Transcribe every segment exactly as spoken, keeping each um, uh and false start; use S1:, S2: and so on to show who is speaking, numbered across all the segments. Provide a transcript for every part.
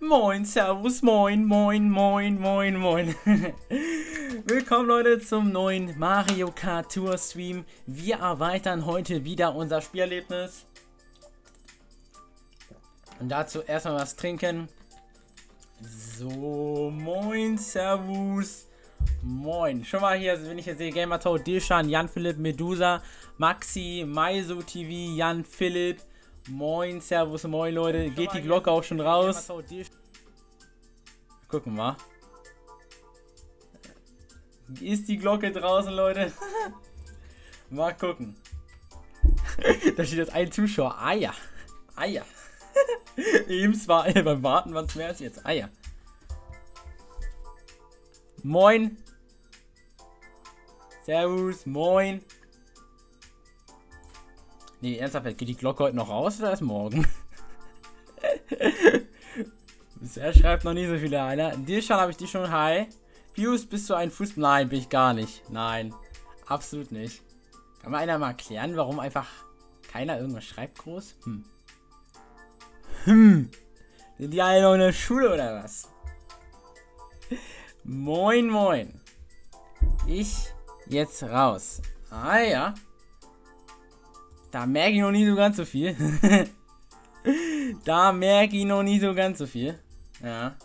S1: Moin, Servus, moin, moin, moin, moin, moin. Willkommen Leute zum neuen Mario Kart Tour Stream. Wir erweitern heute wieder unser Spielerlebnis. Und dazu erstmal was trinken. So, moin, Servus, moin. Schon mal hier, wenn ich hier sehe, Gamertoad, Dilshan, Jan Philipp, Medusa, Maxi, Maiso T V, Jan Philipp. Moin, Servus, moin Leute. Geht die Glocke auch schon raus? Gucken wir mal. Ist die Glocke draußen, Leute? Mal gucken. Da steht jetzt ein Zuschauer. Ah ja. Ah ja. Eben war beim Warten waren es mehr als jetzt. Ah ja. Moin. Servus, moin. Nee, ernsthaft, geht die Glocke heute noch raus oder erst morgen? Bisher schreibt noch nicht so viele einer. Dir schon habe ich die schon. Hi. Pius, bist du ein Fuß? Nein, bin ich gar nicht. Nein, absolut nicht. Kann mal einer mal erklären, warum einfach keiner irgendwas schreibt groß? Hm. Hm. Sind die alle noch in der Schule oder was? Moin, moin. Ich jetzt raus. Ah ja. Da merke ich noch nie so ganz so viel. Da merke ich noch nie so ganz so viel. Ja.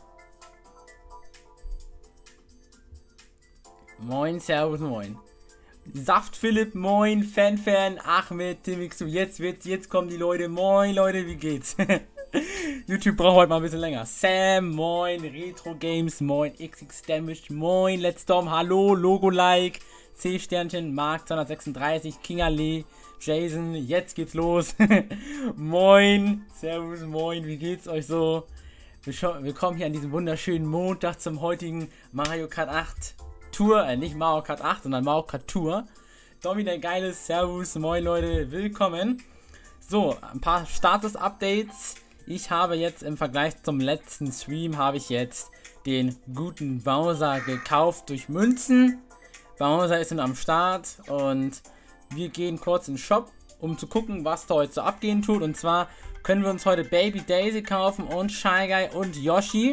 S1: Moin, Servus, moin. Saft Philipp, moin, Fan-Fan, Ahmed, Timixu, jetzt wird's, jetzt kommen die Leute. Moin, Leute, wie geht's? YouTube braucht heute mal ein bisschen länger. Sam, moin, Retro Games, moin, X X Damage, moin, Let's Storm, hallo, Logo-Like, C-Sternchen, Mark zweihundertsechsunddreißig, King Ali, Jason, jetzt geht's los. Moin, Servus, moin, wie geht's euch so? Willkommen hier an diesem wunderschönen Montag zum heutigen Mario Kart acht Tour, äh, nicht Mario Kart acht, sondern Mario Kart Tour. Domi, der geiles Servus, moin Leute, willkommen. So, ein paar Status-Updates. Ich habe jetzt im Vergleich zum letzten Stream, habe ich jetzt den guten Bowser gekauft durch Münzen. Bowser ist nun am Start und wir gehen kurz in den Shop, um zu gucken, was da heute so abgehen tut. Und zwar können wir uns heute Baby Daisy kaufen und Shy Guy und Yoshi.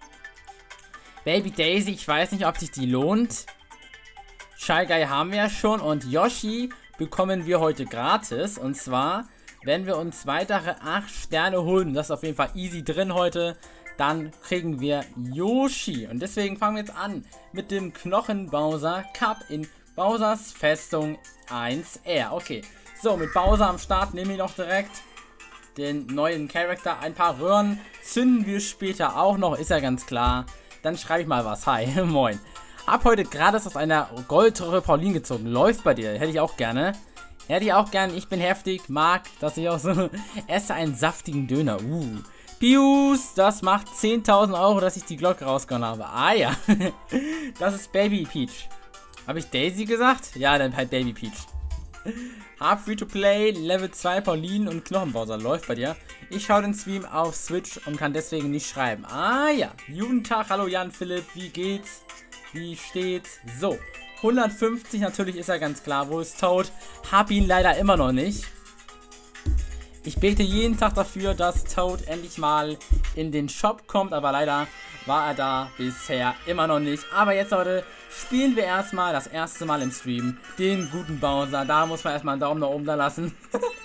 S1: Baby Daisy, ich weiß nicht, ob sich die lohnt. Shy Guy haben wir ja schon und Yoshi bekommen wir heute gratis. Und zwar, wenn wir uns weitere acht Sterne holen, das ist auf jeden Fall easy drin heute, dann kriegen wir Yoshi. Und deswegen fangen wir jetzt an mit dem Knochen Bowser Cup in Bowsers Festung eins R. Okay, so, mit Bowser am Start nehmen wir noch direkt den neuen Charakter. Ein paar Röhren zünden wir später auch noch, ist ja ganz klar. Dann schreibe ich mal was. Hi, moin. Hab heute gerade aus einer Goldröhre Pauline gezogen. Läuft bei dir, hätte ich auch gerne. Hätte ich auch gerne, ich bin heftig, mag, dass ich auch so esse einen saftigen Döner. Uh. Pius, das macht zehntausend Euro, dass ich die Glocke rausgehauen habe. Ah ja, das ist Baby Peach. Habe ich Daisy gesagt? Ja, dann halt Baby Peach. Hab Free to Play, Level zwei Pauline und Knochenbowser läuft bei dir. Ich schaue den Stream auf Switch und kann deswegen nicht schreiben. Ah ja, guten Tag, hallo Jan Philipp, wie geht's? Wie steht's? So, hundertfünfzig natürlich ist er ganz klar, wo ist Toad? Hab ihn leider immer noch nicht. Ich bete jeden Tag dafür, dass Toad endlich mal in den Shop kommt, aber leider war er da bisher immer noch nicht. Aber jetzt, Leute, spielen wir erstmal das erste Mal im Stream den guten Bowser. Da muss man erstmal einen Daumen nach oben da lassen.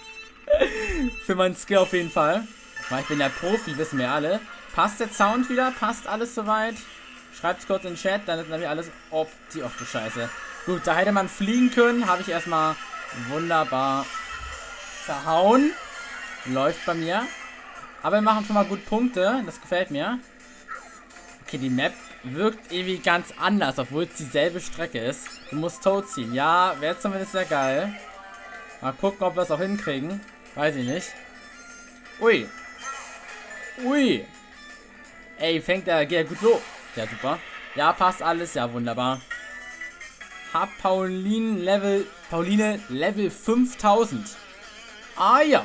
S1: Für meinen Skill auf jeden Fall. Weil ich bin der Profi, wissen wir alle. Passt der Sound wieder? Passt alles soweit? Schreibt es kurz in den Chat, dann ist nämlich alles opti. Och du Scheiße. Gut, da hätte man fliegen können. Habe ich erstmal wunderbar verhauen. Läuft bei mir. Aber wir machen schon mal gut Punkte. Das gefällt mir. Okay, die Map wirkt irgendwie ganz anders, obwohl es dieselbe Strecke ist. Du musst Toad ziehen. Ja, wäre zumindest sehr geil. Mal gucken, ob wir es auch hinkriegen. Weiß ich nicht. Ui. Ui. Ey, fängt der, geht ja gut los. Ja, super. Ja, passt alles. Ja, wunderbar. Hab Pauline Level, Pauline Level fünftausend. Ah, ja.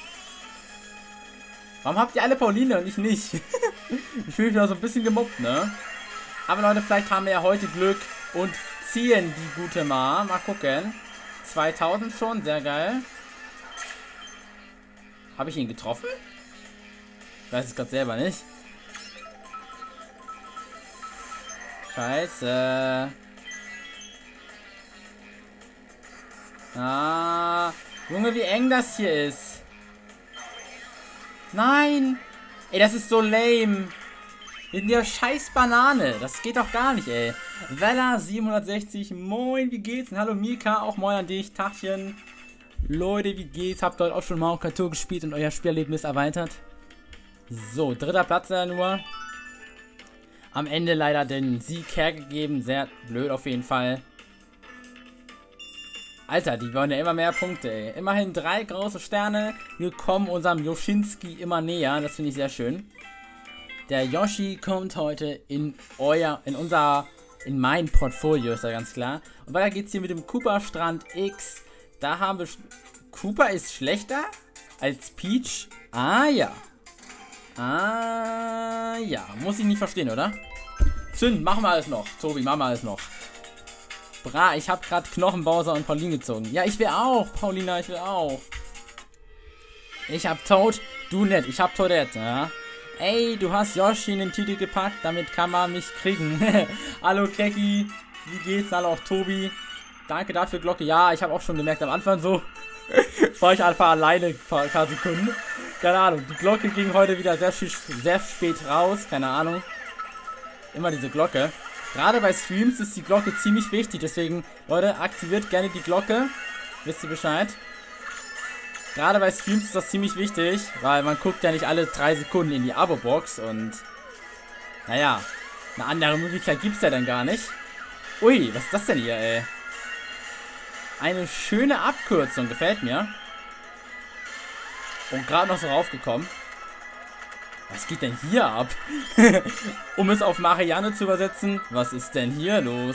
S1: Warum habt ihr alle Pauline und ich nicht? Ich fühle mich da so ein bisschen gemobbt, ne? Aber Leute, vielleicht haben wir ja heute Glück und ziehen die gute Ma. Mal gucken. zweitausend schon, sehr geil. Habe ich ihn getroffen? Ich weiß es gerade selber nicht. Scheiße. Ah. Junge, wie eng das hier ist. Nein. Ey, das ist so lame. In der scheiß Banane. Das geht doch gar nicht, ey. Vella siebenhundertsechzig. Moin, wie geht's? Und hallo Mika. Auch moin an dich. Tachchen. Leute, wie geht's? Habt ihr heute auch schon Mario Kart Tour gespielt und euer Spielerlebnis erweitert? So, dritter Platz ja nur. Am Ende leider den Sieg hergegeben. Sehr blöd auf jeden Fall. Alter, die wollen ja immer mehr Punkte, ey. Immerhin drei große Sterne. Wir kommen unserem Yoshitsky immer näher. Das finde ich sehr schön. Der Yoshi kommt heute in euer, in unser, in mein Portfolio, ist ja ganz klar. Und weiter geht's hier mit dem Koopa Strand X. Da haben wir... Koopa ist schlechter als Peach? Ah, ja. Ah, ja. Muss ich nicht verstehen, oder? Zünd, machen wir alles noch. Tobi, machen wir alles noch. Bra, ich habe gerade Knochen, Bowser und Pauline gezogen. Ja, ich will auch, Paulina, ich will auch. Ich hab Toad, du nicht. Ich hab Toadette, ja. Ey, du hast Yoshi in den Titel gepackt, damit kann man mich kriegen. Hallo Keki, wie geht's? Hallo auch Tobi. Danke dafür, Glocke. Ja, ich habe auch schon gemerkt, am Anfang so war ich einfach alleine ein paar, paar Sekunden. Keine Ahnung, die Glocke ging heute wieder sehr, sehr spät raus, keine Ahnung. Immer diese Glocke. Gerade bei Streams ist die Glocke ziemlich wichtig, deswegen, Leute, aktiviert gerne die Glocke. Wisst ihr Bescheid? Gerade bei Streams ist das ziemlich wichtig, weil man guckt ja nicht alle drei Sekunden in die Abo-Box und, naja, eine andere Möglichkeit gibt es ja dann gar nicht. Ui, was ist das denn hier, ey? Eine schöne Abkürzung, gefällt mir. Und gerade noch so raufgekommen. Was geht denn hier ab? Um es auf Marianne zu übersetzen, was ist denn hier los?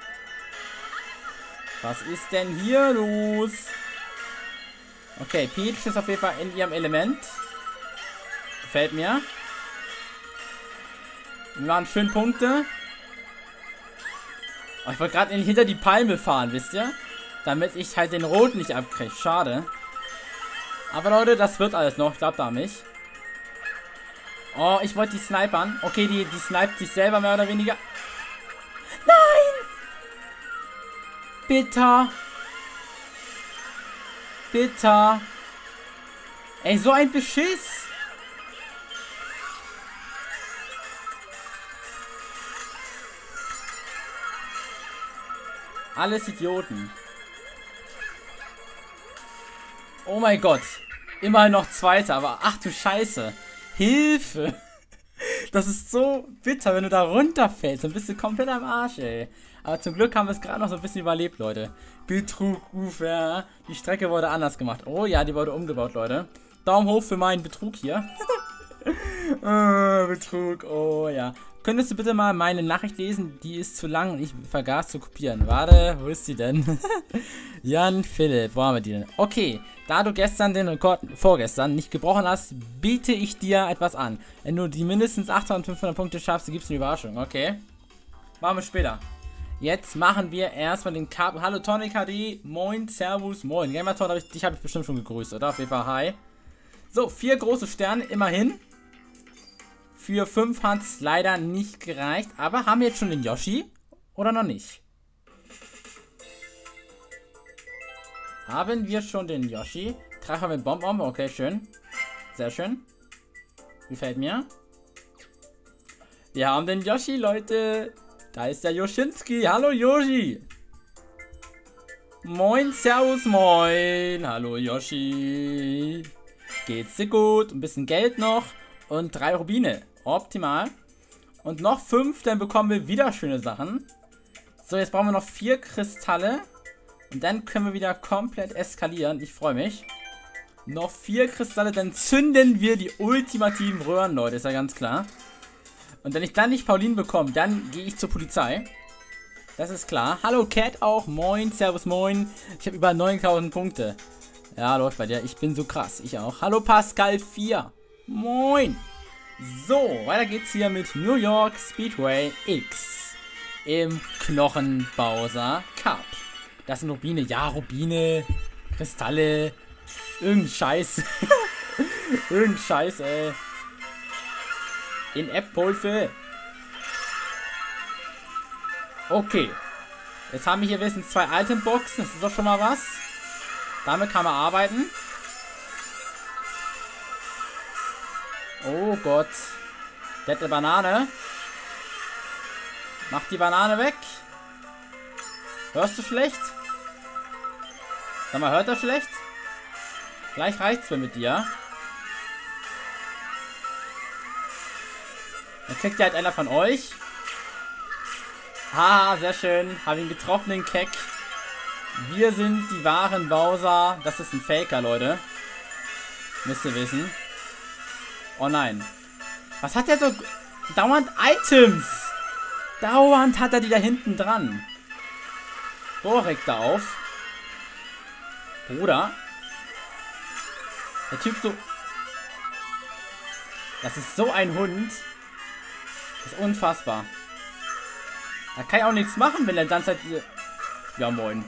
S1: Was ist denn hier los? Okay, Peach ist auf jeden Fall in ihrem Element. Gefällt mir. Wir machen schön Punkte. Oh, ich wollte gerade hinter die Palme fahren, wisst ihr? Damit ich halt den Roten nicht abkriege. Schade. Aber Leute, das wird alles noch. Ich glaube da nicht. Oh, ich wollte die snipern. Okay, die, die sniped sich selber mehr oder weniger. Nein! Bitter. Bitter. Ey, so ein Beschiss. Alles Idioten. Oh mein Gott. Immerhin noch Zweiter, aber ach du Scheiße. Hilfe! Das ist so bitter, wenn du da runterfällst. Dann bist du komplett am Arsch, ey. Aber zum Glück haben wir es gerade noch so ein bisschen überlebt, Leute. Betrug, Ufer. Die Strecke wurde anders gemacht. Oh ja, die wurde umgebaut, Leute. Daumen hoch für meinen Betrug hier. Oh, Betrug, oh ja. Könntest du bitte mal meine Nachricht lesen? Die ist zu lang und ich vergaß zu kopieren. Warte, wo ist sie denn? Jan Philipp, wo haben wir die denn? Okay, da du gestern den Rekord, vorgestern, nicht gebrochen hast, biete ich dir etwas an. Wenn du die mindestens achttausendfünfhundert Punkte schaffst, gibt es eine Überraschung. Okay, machen wir später. Jetzt machen wir erstmal den Kabel. Hallo Tonic H D, moin, servus, moin. Gamerton, hab ich, dich habe ich bestimmt schon gegrüßt, oder? Auf jeden Fall, hi. So, vier große Sterne, immerhin. Für fünf hat es leider nicht gereicht. Aber haben wir jetzt schon den Yoshi? Oder noch nicht? Haben wir schon den Yoshi? Treffer mit Bonbon. Okay, schön. Sehr schön. Gefällt mir. Wir haben den Yoshi, Leute. Da ist der Yoshitsky. Hallo, Yoshi. Moin, servus, moin. Hallo, Yoshi. Geht's dir gut? Ein bisschen Geld noch. Und drei Rubine. Optimal. Und noch fünf, dann bekommen wir wieder schöne Sachen. So, jetzt brauchen wir noch vier Kristalle. Und dann können wir wieder komplett eskalieren. Ich freue mich. Noch vier Kristalle, dann zünden wir die ultimativen Röhren, Leute. Ist ja ganz klar. Und wenn ich dann nicht Pauline bekomme, dann gehe ich zur Polizei. Das ist klar. Hallo Cat auch. Moin, servus, moin. Ich habe über neuntausend Punkte. Ja, läuft bei dir. Ich bin so krass. Ich auch. Hallo Pascal vier. Moin. So, weiter geht's hier mit New York Speedway X im Knochenbowser Cup. Das sind Rubine. Ja, Rubine, Kristalle, irgendein Scheiß. Irgendein Scheiß, ey. In App-Pulfe. Okay. Jetzt haben wir hier wenigstens zwei Itemboxen. Das ist doch schon mal was. Damit kann man arbeiten. Oh Gott. Der hat eine Banane. Mach die Banane weg. Hörst du schlecht? Sag mal, hört er schlecht? Gleich reicht's mir mit dir. Dann kriegt ja halt einer von euch. Haha, sehr schön. Habe ihn getroffen, den Keck. Wir sind die wahren Bowser. Das ist ein Faker, Leute. Müsst ihr wissen. Oh nein. Was hat der so... Dauernd Items. Dauernd hat er die da hinten dran. Boah, regt er auf. Bruder. Der Typ so... Das ist so ein Hund. Das ist unfassbar. Da kann ich auch nichts machen, wenn der dann halt... Ja, moin.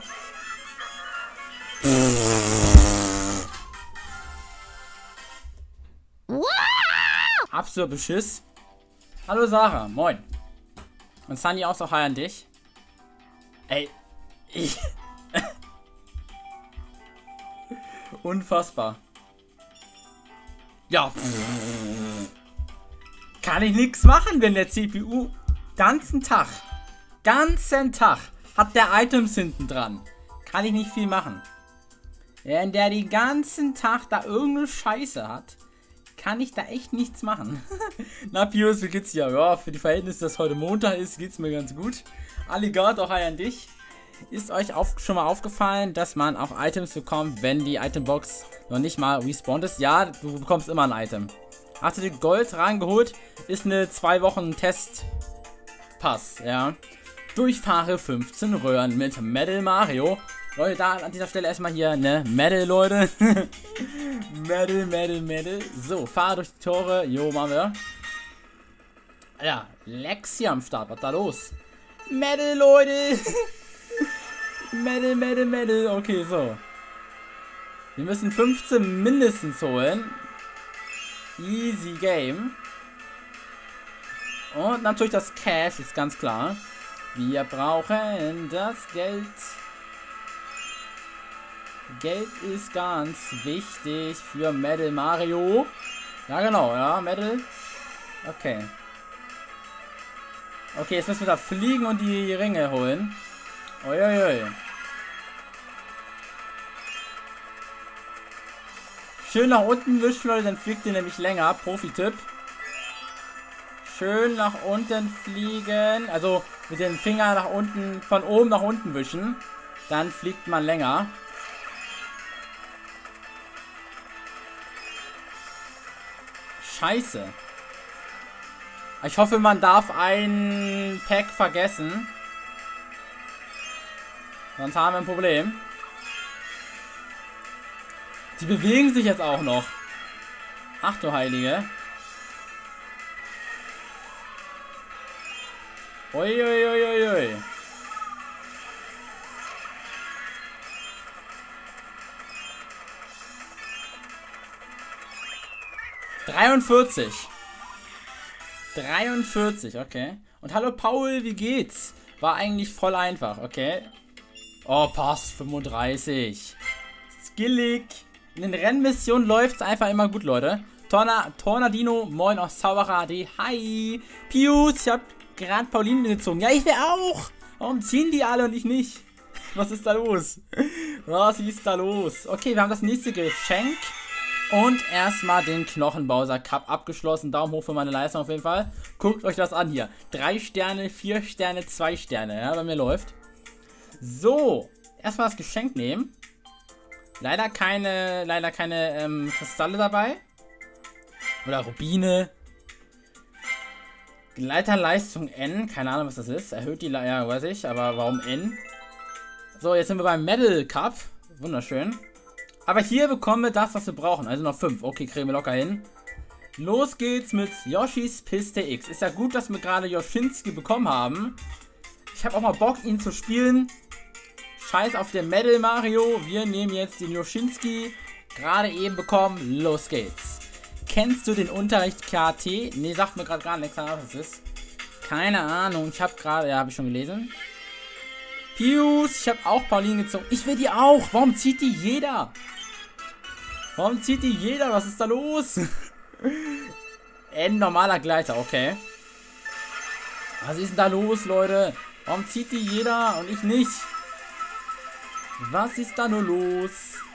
S1: Absolut Beschiss. Hallo Sarah, moin. Und Sunny auch so hi an dich. Ey, ich... Unfassbar. Ja. Kann ich nichts machen, wenn der C P U ganzen Tag, ganzen Tag hat der Items hinten dran. Kann ich nicht viel machen. Wenn der den ganzen Tag da irgendeine Scheiße hat, kann ich da echt nichts machen. Na Pius, wie geht's dir? Ja, für die Verhältnisse, dass heute Montag ist, geht's mir ganz gut. Alligator, hi an dich. Ist euch auf, schon mal aufgefallen, dass man auch Items bekommt, wenn die Itembox noch nicht mal respawned ist? Ja, du bekommst immer ein Item. Hast du dir Gold rangeholt? Ist eine zwei Wochen Testpass, ja. Durchfahre fünfzehn Röhren mit Medal Mario. Leute, da an dieser Stelle erstmal hier, ne, Medal, Leute. Medal, Medal, Medal. So, fahre durch die Tore. Jo, machen wir. Ja, Lexi am Start, was da los? Medal, Leute. Medal, Medal, Medal. Okay, so. Wir müssen fünfzehn mindestens holen. Easy Game. Und natürlich das Cash, ist ganz klar. Wir brauchen das Geld. Geld ist ganz wichtig für Medal Mario. Ja, genau, ja, Medal. Okay. Okay, jetzt müssen wir da fliegen und die Ringe holen. Uiuiui. Schön nach unten wischen, Leute, dann fliegt ihr nämlich länger. Profi-Tipp. Schön nach unten fliegen. Also mit dem Finger nach unten, von oben nach unten wischen. Dann fliegt man länger. Scheiße. Ich hoffe, man darf ein Pack vergessen. Sonst haben wir ein Problem. Die bewegen sich jetzt auch noch. Ach du Heilige. Uiuiuiui. dreiundvierzig. dreiundvierzig, okay. Und hallo Paul, wie geht's? War eigentlich voll einfach, okay. Oh, passt, fünfunddreißig. Skillig. In den Rennmissionen läuft es einfach immer gut, Leute. Torna, Tornadino, moin aus Zauberer A D. Hi. Pius, ich hab gerade Pauline gezogen. Ja, ich will auch. Warum ziehen die alle und ich nicht? Was ist da los? Was ist da los? Okay, wir haben das nächste Geschenk. Und erstmal den Knochenbowser Cup abgeschlossen. Daumen hoch für meine Leistung auf jeden Fall. Guckt euch das an hier. Drei Sterne, vier Sterne, zwei Sterne. Ja, bei mir läuft. So. Erstmal das Geschenk nehmen. Leider keine, leider keine ähm, Kristalle dabei. Oder Rubine. Leiterleistung N. Keine Ahnung, was das ist. Erhöht die Le ja, weiß ich. Aber warum N? So, jetzt sind wir beim Medal Cup. Wunderschön. Aber hier bekommen wir das, was wir brauchen. Also noch fünf. Okay, kriegen wir locker hin. Los geht's mit Yoshis Piste X. Ist ja gut, dass wir gerade Yoshitsky bekommen haben. Ich habe auch mal Bock, ihn zu spielen. Scheiß auf den Medal Mario. Wir nehmen jetzt den Yoshitsky. Gerade eben bekommen. Los geht's. Kennst du den Unterricht K T? Ne, sagt mir gerade gar nichts, was das ist. Keine Ahnung. Ich habe gerade, ja, habe ich schon gelesen. Pius, ich habe auch Pauline gezogen. Ich will die auch. Warum zieht die jeder? Warum zieht die jeder? Was ist da los? N normaler Gleiter, okay. Was ist denn da los, Leute? Warum zieht die jeder und ich nicht? Was ist da nur los?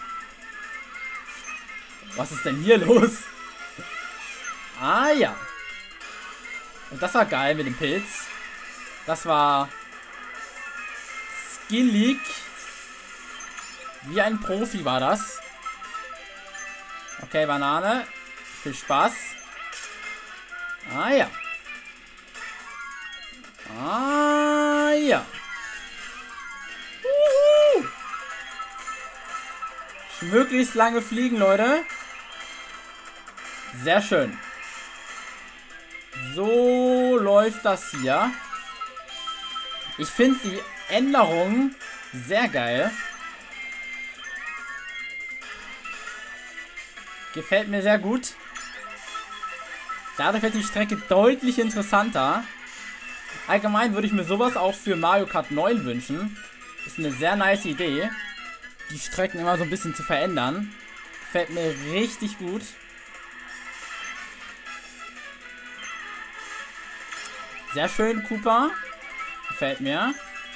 S1: Was ist denn hier los? Ah ja. Und das war geil mit dem Pilz. Das war skillig. Wie ein Profi war das. Okay, Banane. Viel Spaß. Ah ja. Ah ja. Uhu. Möglichst lange fliegen, Leute. Sehr schön. So läuft das hier. Ich finde die Änderung sehr geil. Gefällt mir sehr gut. Dadurch wird die Strecke deutlich interessanter. Allgemein würde ich mir sowas auch für Mario Kart neun wünschen. Ist eine sehr nice Idee. Die Strecken immer so ein bisschen zu verändern. Gefällt mir richtig gut. Sehr schön, Cooper. Gefällt mir.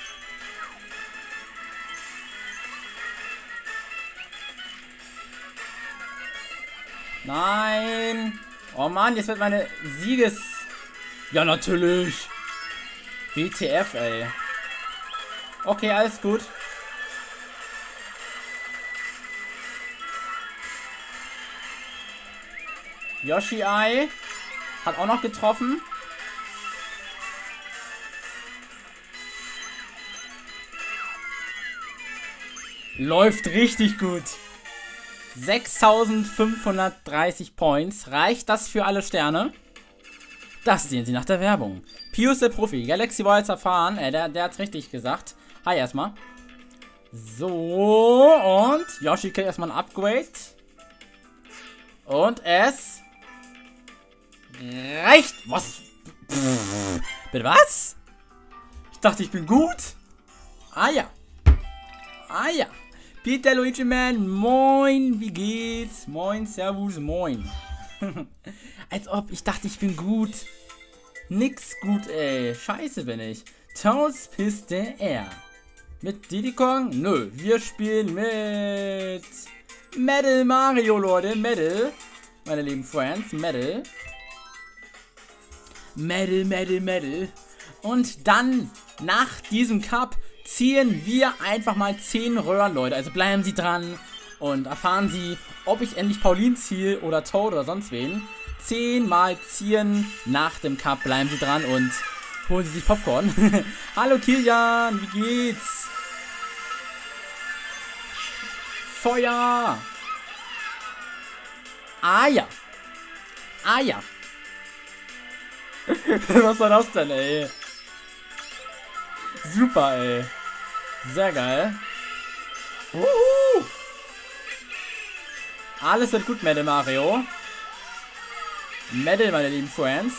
S1: Nein. Oh Mann, jetzt wird meine Sieges... Ja, natürlich. W T F, ey. Okay, alles gut. Yoshi Eye hat auch noch getroffen. Läuft richtig gut. sechstausendfünfhundertdreißig Points. Reicht das für alle Sterne? Das sehen Sie nach der Werbung. Pius der Profi. Galaxy Wilds erfahren. Äh, der, der hat's richtig gesagt. Hi erstmal. So, und Yoshi kriegt erstmal ein Upgrade. Und es reicht. Was? Pff, bitte was? Ich dachte, ich bin gut. Ah ja. Ah ja. Peter Luigi Man, moin, wie geht's? Moin, servus, moin. Als ob, ich dachte, ich bin gut. Nix gut, ey. Scheiße bin ich. Toadspiste R. Mit Diddy Kong? Nö, wir spielen mit Metal Mario, Leute. Metal. Meine lieben Friends, Metal. Metal, Metal, Metal. Und dann, nach diesem Cup, ziehen wir einfach mal zehn Röhren, Leute. Also bleiben Sie dran und erfahren Sie, ob ich endlich Pauline ziehe oder Toad oder sonst wen. Zehnmal ziehen nach dem Cup. Bleiben Sie dran und holen Sie sich Popcorn. Hallo Kilian, wie geht's? Feuer! Ah ja. Ah ja. Was war das denn, ey? Super, ey. Sehr geil. Uhu. Alles wird gut, Metal Mario. Metal, meine lieben Friends.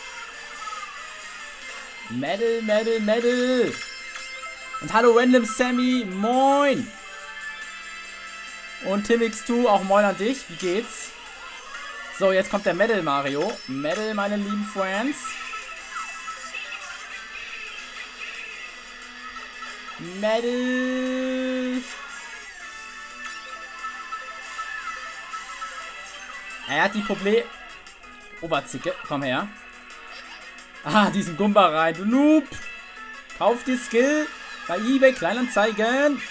S1: Metal, Metal, Metal. Und hallo Random Sammy, moin. Und Tim X zwei, auch moin an dich. Wie geht's? So, jetzt kommt der Metal Mario. Metal, meine lieben Friends. Metal. Er hat die Probleme. Oberzicke, komm her. Ah, diesen Gumba rein, du Noob. Kauf die Skill bei eBay Kleinanzeigen.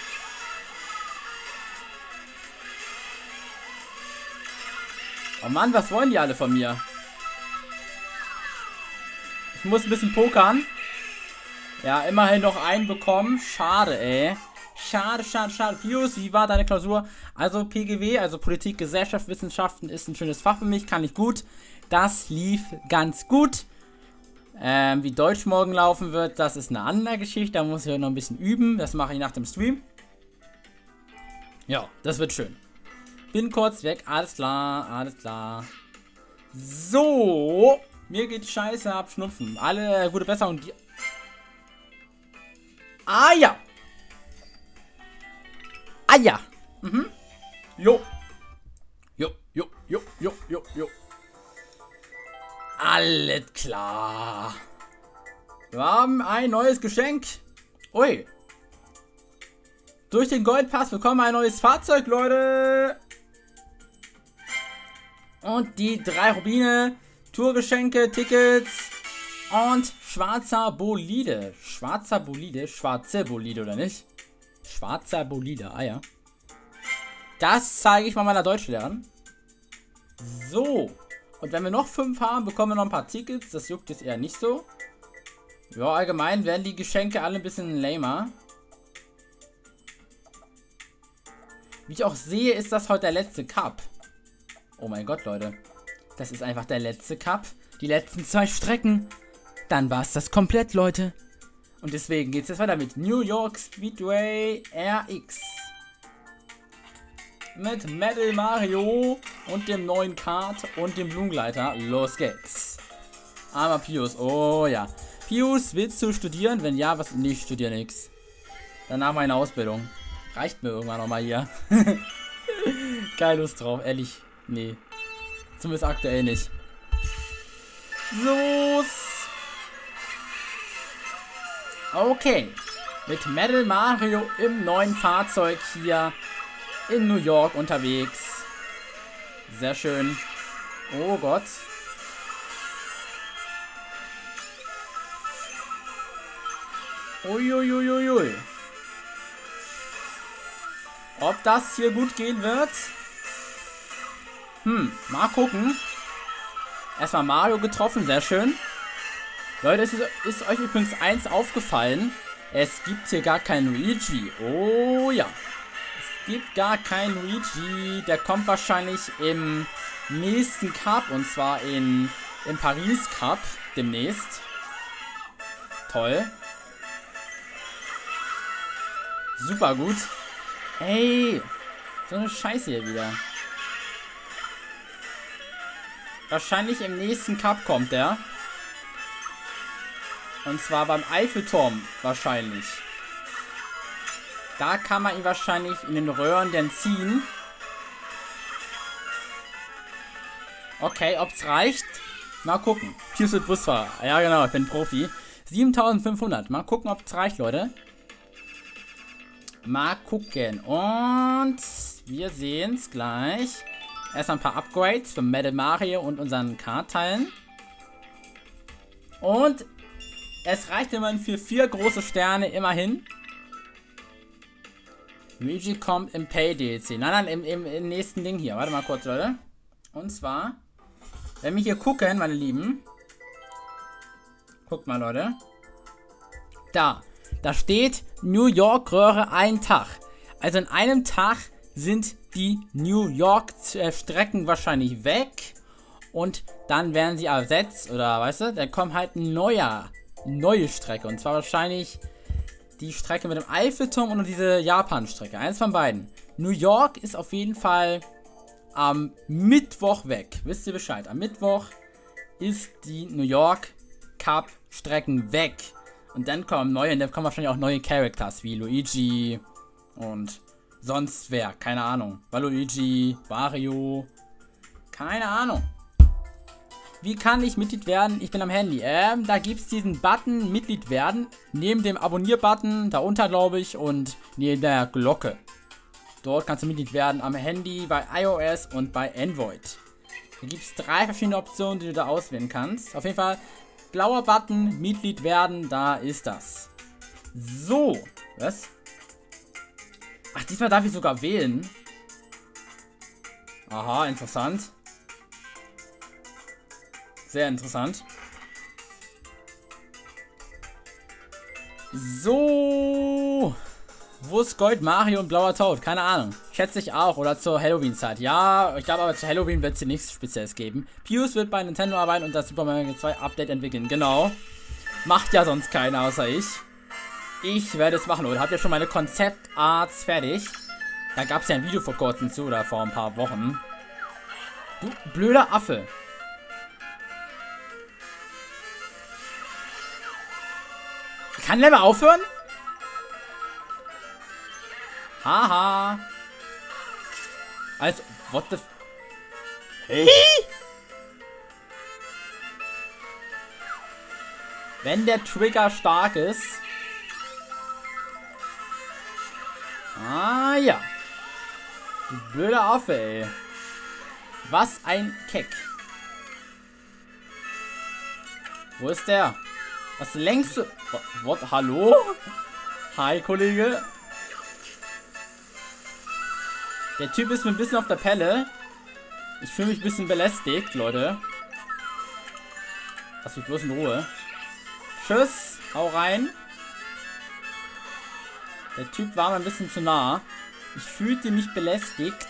S1: Oh Mann, was wollen die alle von mir? Ich muss ein bisschen pokern. Ja, immerhin noch einen bekommen. Schade, ey. Schade, schade, schade. Pius, wie war deine Klausur? Also P G W, also Politik, Gesellschaft, Wissenschaften ist ein schönes Fach für mich. Kann ich gut. Das lief ganz gut. Ähm, wie Deutsch morgen laufen wird, das ist eine andere Geschichte. Da muss ich noch ein bisschen üben. Das mache ich nach dem Stream. Ja, das wird schön. Bin kurz weg. Alles klar, alles klar. So. Mir geht scheiße ab Schnupfen. Alle gute Besserung. Die ah ja. Ah ja. Mhm. Jo. Jo, jo, jo, jo, jo, jo. Alles klar. Wir haben ein neues Geschenk. Ui. Durch den Goldpass bekommen wir ein neues Fahrzeug, Leute. Und die drei Rubine, Tourgeschenke, Tickets und schwarzer Bolide. Schwarzer Bolide, schwarze Bolide, oder nicht? Schwarzer Bolide, ah ja. Das zeige ich mal meiner Deutschlehrerin. So. Und wenn wir noch fünf haben, bekommen wir noch ein paar Tickets. Das juckt jetzt eher nicht so. Ja, allgemein werden die Geschenke alle ein bisschen lamer. Wie ich auch sehe, ist das heute der letzte Cup. Oh mein Gott, Leute. Das ist einfach der letzte Cup. Die letzten zwei Strecken. Dann war es das komplett, Leute. Und deswegen geht es jetzt weiter mit New York Speedway R X. Mit Metal Mario und dem neuen Kart und dem Blumengleiter. Los geht's. Armer Pius. Oh ja. Pius, willst du studieren? Wenn ja, was? Nee, ich studiere nichts. Danach meine Ausbildung. Reicht mir irgendwann nochmal hier. Keine Lust drauf, ehrlich. Nee. Zumindest aktuell nicht. So. Okay. Mit Metal Mario im neuen Fahrzeug hier in New York unterwegs. Sehr schön. Oh Gott. Uiuiuiui. Ui. Ob das hier gut gehen wird? Hm, mal gucken. Erstmal Mario getroffen, sehr schön. Leute, es ist, ist euch übrigens eins aufgefallen. Es gibt hier gar keinen Luigi. Oh ja. Es gibt gar keinen Luigi. Der kommt wahrscheinlich im nächsten Cup. Und zwar in, im Paris Cup demnächst. Toll. Super gut. Hey, so eine Scheiße hier wieder. Wahrscheinlich im nächsten Cup kommt der. Und zwar beim Eiffelturm wahrscheinlich. Da kann man ihn wahrscheinlich in den Röhren dann ziehen. Okay, ob's reicht. Mal gucken. Pius wird Busfahrer. Ja genau, ich bin Profi. siebentausendfünfhundert. Mal gucken, ob's reicht, Leute. Mal gucken. Und wir sehen es gleich. Erst ein paar Upgrades für Metal Mario und unseren Kartteilen. Und es reicht immerhin für vier große Sterne, immerhin. Luigi kommt im Pay-D L C. Nein, nein, im, im, im nächsten Ding hier. Warte mal kurz, Leute. Und zwar, wenn wir hier gucken, meine Lieben. Guckt mal, Leute. Da. Da steht New York Röhre ein Tag. Also in einem Tag sind die New York äh, Strecken wahrscheinlich weg. Und dann werden sie ersetzt. Oder weißt du, da kommt halt ein neuer, neue Strecke. Und zwar wahrscheinlich die Strecke mit dem Eiffelturm und diese Japan-Strecke. Eins von beiden. New York ist auf jeden Fall am Mittwoch weg. Wisst ihr Bescheid? Am Mittwoch ist die New York Cup Strecken weg. Und dann kommen neue, und dann kommen wahrscheinlich auch neue Characters wie Luigi und sonst wer, keine Ahnung. Waluigi, Wario, keine Ahnung. Wie kann ich Mitglied werden? Ich bin am Handy. Ähm, da gibt es diesen Button Mitglied werden, neben dem Abonnier-Button, darunter glaube ich, und neben der Glocke. Dort kannst du Mitglied werden am Handy, bei iOS und bei Android. Da gibt es drei verschiedene Optionen, die du da auswählen kannst. Auf jeden Fall blauer Button, Mitglied werden, da ist das. So. Was? Ach, diesmal darf ich sogar wählen. Aha, interessant. Sehr interessant. So. Wo ist Gold, Mario und blauer Toad? Keine Ahnung. Schätze ich auch. Oder zur Halloween-Zeit. Ja, ich glaube aber zu Halloween wird es hier nichts Spezielles geben. Pius wird bei Nintendo arbeiten und das Super Mario zwei Update entwickeln. Genau. Macht ja sonst keiner außer ich. Ich werde es machen, oder? Habt ihr schon meine Konzeptarts fertig? Da gab es ja ein Video vor kurzem zu, oder vor ein paar Wochen. Du blöder Affe. Kann der mal aufhören? Haha. Also, what the... Hey? Wenn der Trigger stark ist... Ah ja. Du blöde Affe, ey. Was ein Keck. Wo ist der? Was längst du... What? Hallo? Hi, Kollege. Der Typ ist mir ein bisschen auf der Pelle. Ich fühle mich ein bisschen belästigt, Leute. Lass mich bloß in Ruhe. Tschüss. Hau rein. Der Typ war mir ein bisschen zu nah. Ich fühlte mich belästigt.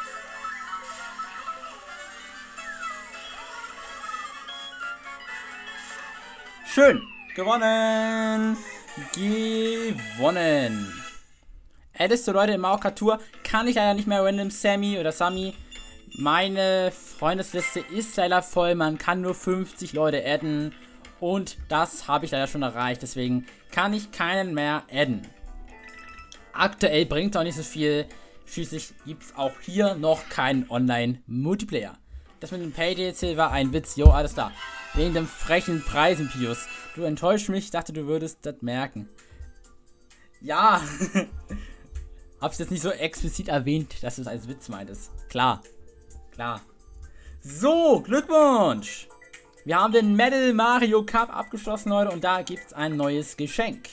S1: Schön. Gewonnen. Gewonnen. Addest du Leute im Mario Kart Tour? Kann ich leider nicht mehr Random Sammy oder Sammy. Meine Freundesliste ist leider voll. Man kann nur fünfzig Leute adden. Und das habe ich leider schon erreicht. Deswegen kann ich keinen mehr adden. Aktuell bringt es auch nicht so viel. Schließlich gibt es auch hier noch keinen Online-Multiplayer. Das mit dem Pay-D L C war ein Witz. Jo, alles klar. Wegen dem frechen Preisen, Pius. Du enttäuscht mich. Ich dachte, du würdest das merken. Ja. Hab's jetzt nicht so explizit erwähnt, dass du es als Witz meintest. Klar. Klar. So, Glückwunsch. Wir haben den Medal Mario Cup abgeschlossen, Leute. Und da gibt es ein neues Geschenk.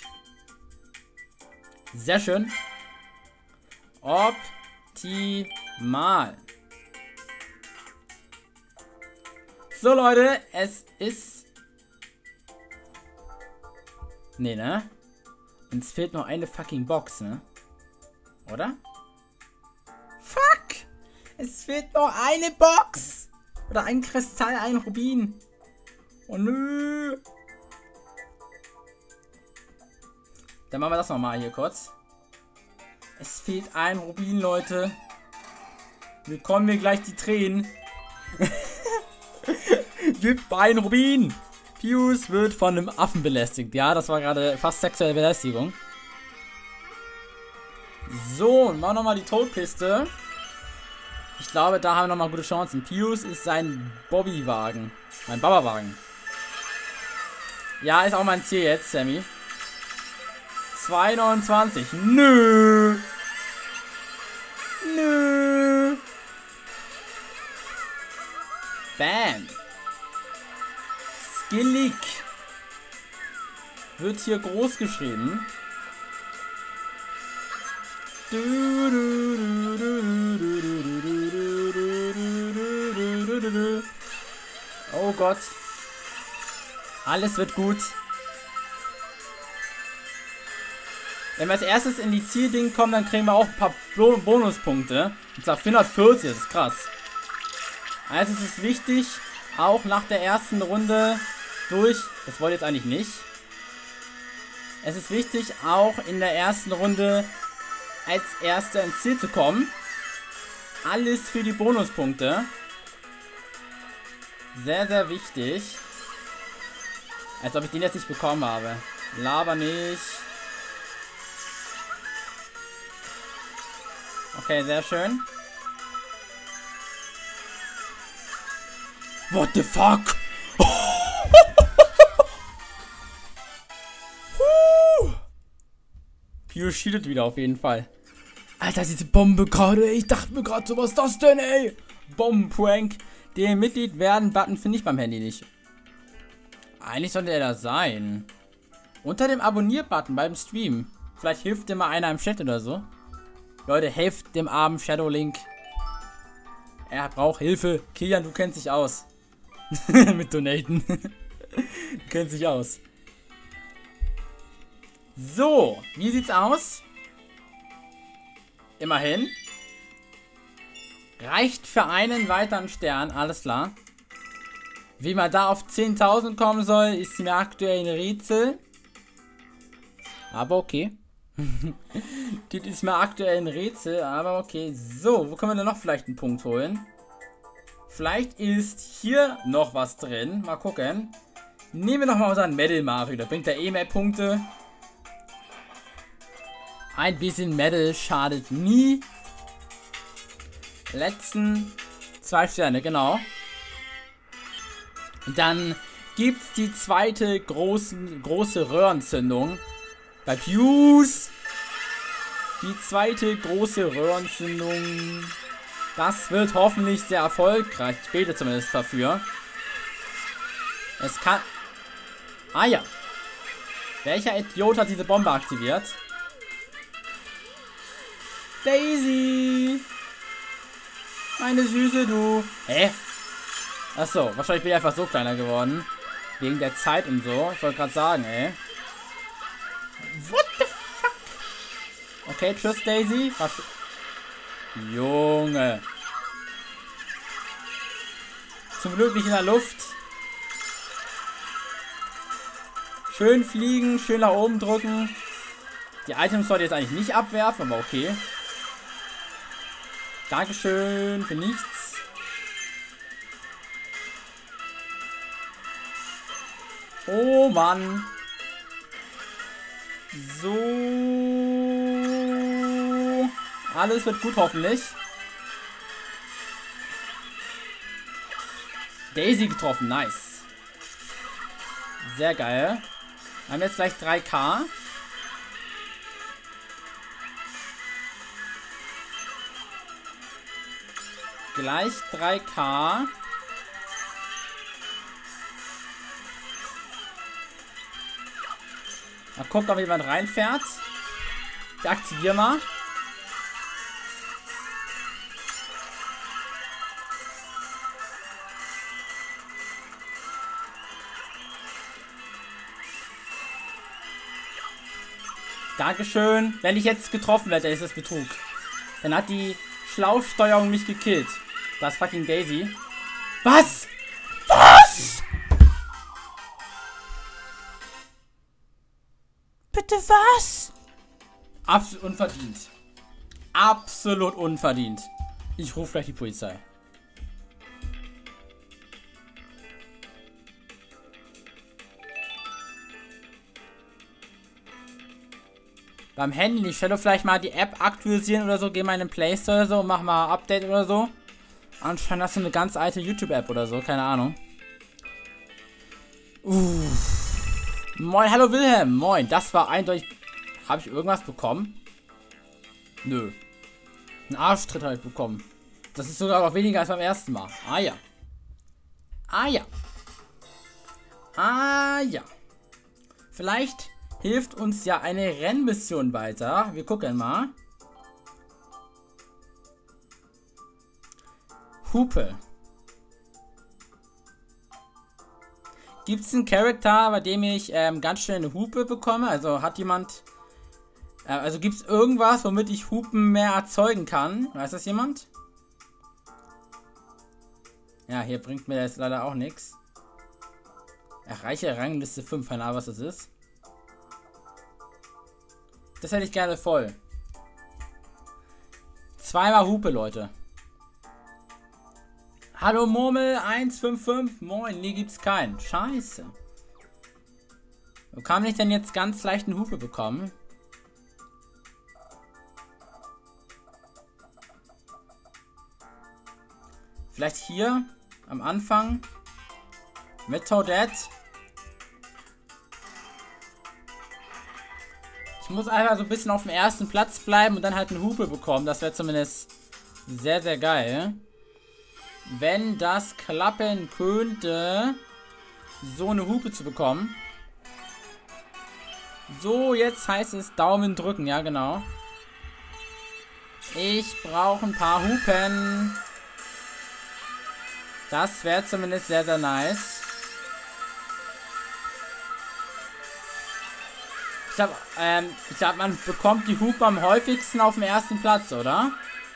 S1: Sehr schön. Optimal. So, Leute. Es ist... Nee, ne? Uns fehlt noch eine fucking Box, ne? Oder? Fuck! Es fehlt noch eine Box! Oder ein Kristall, ein Rubin. Oh nö! Dann machen wir das nochmal hier kurz. Es fehlt ein Rubin, Leute. Wir kommen mir gleich die Tränen. Gib ein Rubin! Pius wird von einem Affen belästigt. Ja, das war gerade fast sexuelle Belästigung. So, und machen wir nochmal die Toadpiste. Ich glaube, da haben wir nochmal gute Chancen. Pius ist sein Bobbywagen. Mein Baba-Wagen. Ja, ist auch mein Ziel jetzt, Sammy. zwei neunundzwanzig. Nö. Nö. Bam. Skillig. Wird hier groß geschrieben. Oh Gott. Alles wird gut. Wenn wir als erstes in die Zielding kommen, dann kriegen wir auch ein paar Bonuspunkte. Und zwar vierhundertvierzig, das ist krass. Also es ist wichtig, auch nach der ersten Runde durch... Das wollte ich jetzt eigentlich nicht. Es ist wichtig, auch in der ersten Runde als Erster ins Ziel zu kommen. Alles für die Bonuspunkte. Sehr, sehr wichtig. Als ob ich den jetzt nicht bekommen habe. Laber nicht. Okay, sehr schön. What the fuck? Pius cheatet wieder auf jeden Fall. Alter, diese Bombe gerade. Ich dachte mir gerade so, was ist das denn, ey? Bombenprank. Den Mitglied werden Button finde ich beim Handy nicht. Eigentlich sollte er da sein. Unter dem Abonnier-Button beim Stream. Vielleicht hilft dir mal einer im Chat oder so. Leute, helft dem armen Shadowlink. Er braucht Hilfe. Kilian, du kennst dich aus. Mit Donaten. Du kennst dich aus. So, wie sieht's aus? Immerhin. Reicht für einen weiteren Stern, alles klar. Wie man da auf zehntausend kommen soll, ist mir aktuell ein Rätsel. Aber okay. Das ist mir aktuell ein Rätsel, aber okay. So, wo können wir denn noch vielleicht einen Punkt holen? Vielleicht ist hier noch was drin. Mal gucken. Nehmen wir nochmal unseren Medal Mario. Da bringt er eh mehr Punkte. Ein bisschen Metal schadet nie. Letzten zwei Sterne, genau. Und dann gibt's die zweite großen, große Röhrenzündung. Bei Pius. Die zweite große Röhrenzündung. Das wird hoffentlich sehr erfolgreich. Ich bete zumindest dafür. Es kann... Ah ja. Welcher Idiot hat diese Bombe aktiviert? Daisy! Meine Süße, du. Hä? Achso, wahrscheinlich bin ich einfach so kleiner geworden. Wegen der Zeit und so. Ich wollte gerade sagen, ey. What the fuck? Okay, tschüss, Daisy. Was? Junge. Zum Glück nicht in der Luft. Schön fliegen, schön nach oben drücken. Die Items sollte ich jetzt eigentlich nicht abwerfen, aber okay. Dankeschön für nichts. Oh Mann. So. Alles wird gut, hoffentlich. Daisy getroffen, nice. Sehr geil. Wir haben jetzt gleich drei K. Gleich drei K. Mal gucken, ob jemand reinfährt. Ich aktiviere mal. Dankeschön. Wenn ich jetzt getroffen werde, ist das Betrug. Dann hat die Schlaufsteuerung mich gekillt. Das fucking Daisy. Was? Was? Bitte was? Absolut unverdient. Absolut unverdient. Ich rufe gleich die Polizei. Beim Handy, ich stelle vielleicht mal die App aktualisieren oder so, gehe mal in den Play Store oder so, mach mal Update oder so. Anscheinend hast du eine ganz alte YouTube-App oder so, keine Ahnung. Uff. Moin, hallo Wilhelm, moin, das war eindeutig... Habe ich irgendwas bekommen? Nö. Einen Arschtritt habe ich bekommen. Das ist sogar noch weniger als beim ersten Mal. Ah ja. Ah ja. Ah ja. Vielleicht... hilft uns ja eine Rennmission weiter. Wir gucken mal. Hupe. Gibt es einen Charakter, bei dem ich ähm, ganz schnell eine Hupe bekomme? Also hat jemand... Äh, also gibt es irgendwas, womit ich Hupen mehr erzeugen kann? Weiß das jemand? Ja, hier bringt mir das leider auch nichts. Erreiche Rangliste fünf, keine Ahnung, was das ist. Das hätte ich gerne voll. Zweimal Hupe, Leute. Hallo Murmel eins fünf fünf. Moin, nee, gibt's keinen. Scheiße. Wo kann ich denn jetzt ganz leicht eine Hupe bekommen? Vielleicht hier am Anfang mit Toadette. Ich muss einfach so ein bisschen auf dem ersten Platz bleiben und dann halt eine Hupe bekommen. Das wäre zumindest sehr, sehr geil. Wenn das klappen könnte, so eine Hupe zu bekommen. So, jetzt heißt es Daumen drücken. Ja, genau. Ich brauche ein paar Hupen. Das wäre zumindest sehr, sehr nice. Ich glaube, ähm, ich glaube, man bekommt die Hupe am häufigsten auf dem ersten Platz, oder?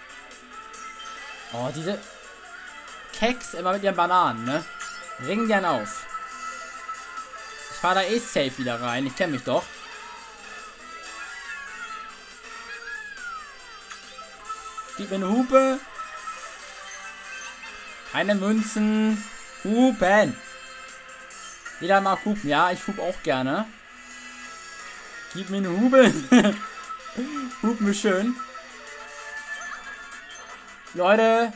S1: Oh, diese Keks immer mit ihren Bananen, ne? Ringen die einen auf. Ich fahre da eh safe wieder rein. Ich kenne mich doch. Gib mir eine Hupe. Keine Münzen. Hupen. Jeder mag Hupen. Ja, ich hupe auch gerne. Gib mir eine Hupe. Hupen ist schön. Leute.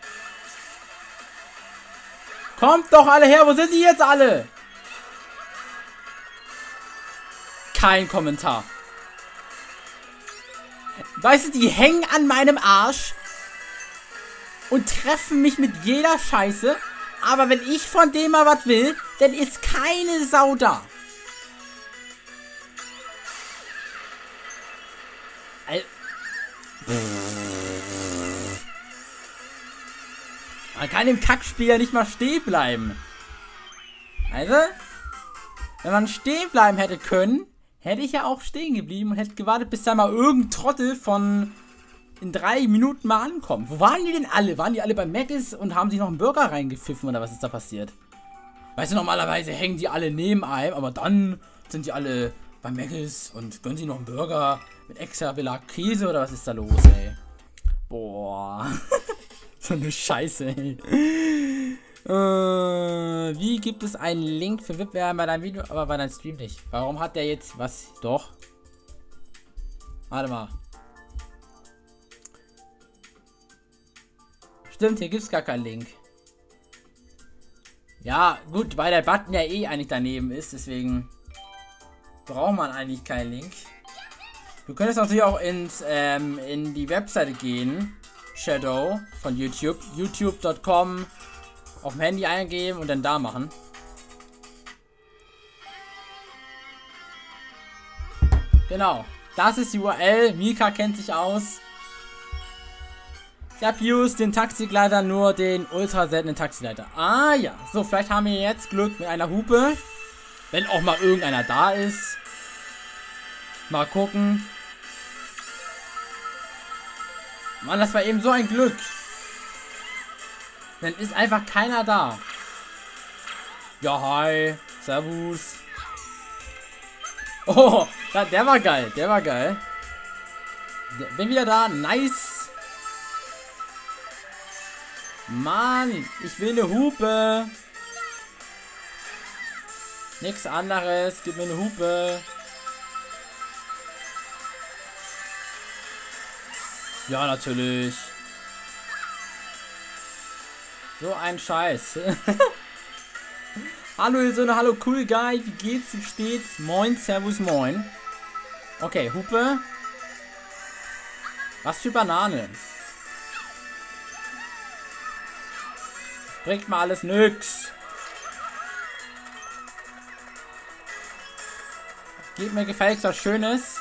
S1: Kommt doch alle her. Wo sind die jetzt alle? Kein Kommentar. Weißt du, die hängen an meinem Arsch und treffen mich mit jeder Scheiße. Aber wenn ich von dem mal was will, dann ist keine Sau da. Al Man kann im Kackspiel ja nicht mal stehen bleiben. Also, wenn man stehen bleiben hätte können, hätte ich ja auch stehen geblieben und hätte gewartet, bis da mal irgendein Trottel von in drei Minuten mal ankommt. Wo waren die denn alle? Waren die alle bei Mc's und haben sich noch einen Burger reingepfiffen oder was ist da passiert? Weißt du, normalerweise hängen die alle neben einem, aber dann sind die alle bei Mc's und gönnen sich noch einen Burger mit extra Belag Käse oder was ist da los, ey? Boah. So eine Scheiße, ey. Äh, wie gibt es einen Link für V I P-Werbung bei deinem Video, aber bei deinem Stream nicht? Warum hat der jetzt was? Doch. Warte mal. Stimmt, hier gibt es gar keinen Link. Ja, gut, weil der Button ja eh eigentlich daneben ist, deswegen braucht man eigentlich keinen Link. Du könntest natürlich auch ins, ähm, in die Webseite gehen. Shadow von YouTube. youtube punkt com auf dem Handy eingeben und dann da machen. Genau. Das ist die U R L. Mika kennt sich aus. Ich habe used den Taxigleiter, nur den ultra seltenen Taxileiter. Ah ja. So, vielleicht haben wir jetzt Glück mit einer Hupe. Wenn auch mal irgendeiner da ist. Mal gucken. Mann, das war eben so ein Glück. Dann ist einfach keiner da. Ja, hi. Servus. Oh, der war geil. Der war geil. Bin wieder da. Nice. Mann, ich will eine Hupe. Nichts anderes. Gib mir eine Hupe. Ja, natürlich. So ein Scheiß. Hallo ihr Söhne, hallo cool Guy, wie geht's, wie steht's? Moin, servus, moin. Okay, Hupe. Was für Banane. Das bringt mal alles nix. Gib mir gefälligst was Schönes.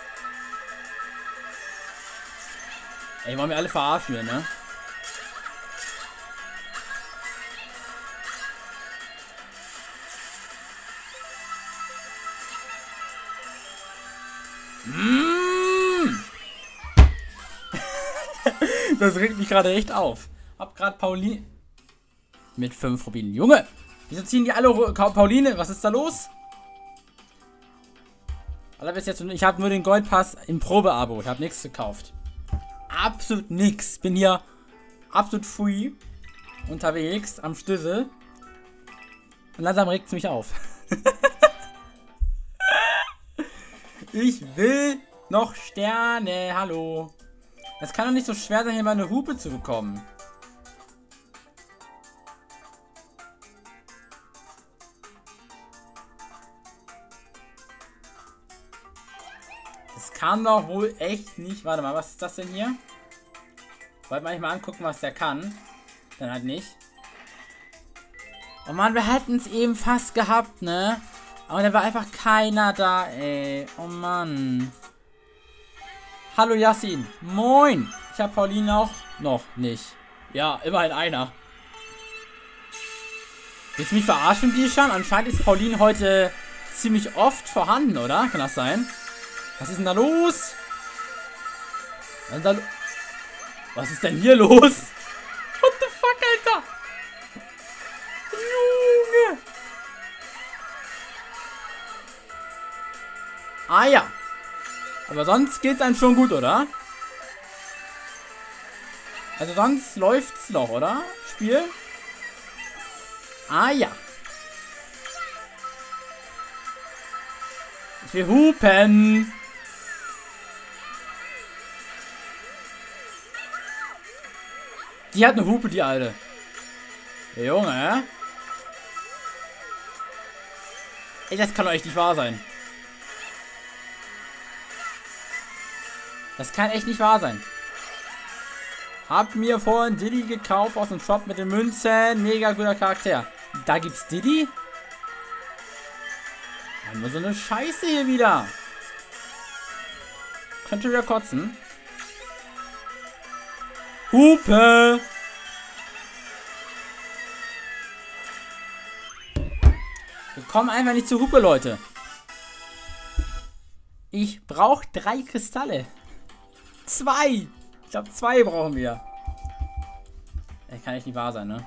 S1: Ey, wollen wir alle verarschen hier, ne? Mm. Das regt mich gerade echt auf. Hab gerade Pauline mit fünf Rubinen. Junge, wieso ziehen die alle Pauline? Was ist da los? Alter, bis jetzt, ich habe nur den Goldpass im Probeabo. Ich habe nichts gekauft. Absolut nichts. Bin hier absolut free unterwegs am Stüssel. Und langsam regt es mich auf. Ich will noch Sterne. Hallo. Es kann doch nicht so schwer sein, hier mal eine Hupe zu bekommen. Das kann doch wohl echt nicht. Warte mal, was ist das denn hier? Wollte man mal angucken, was der kann. Dann halt nicht. Oh Mann, wir hätten es eben fast gehabt, ne? Aber da war einfach keiner da, ey. Oh Mann. Hallo Yassin. Moin. Ich habe Pauline auch noch nicht. Ja, immerhin einer. Willst du mich verarschen, Bishan? Anscheinend ist Pauline heute ziemlich oft vorhanden, oder? Kann das sein? Was ist denn da los? Was ist denn, da lo Was ist denn hier los? What the fuck, Alter? Junge. Ah ja. Aber sonst geht's einem schon gut, oder? Also sonst läuft's noch, oder? Spiel? Ah ja. Ich will hupen. Die hat eine Hupe, die Alte. Der Junge, hä? Ey, das kann doch echt nicht wahr sein. Das kann echt nicht wahr sein. Hab mir vorhin Diddy gekauft aus dem Shop mit den Münzen. Mega guter Charakter. Da gibt's Diddy? Haben wir so eine Scheiße hier wieder. Könnte wieder kotzen. Hupe! Wir kommen einfach nicht zur Hupe, Leute. Ich brauche drei Kristalle. Zwei! Ich glaube, zwei brauchen wir. Das kann echt nicht wahr sein, ne?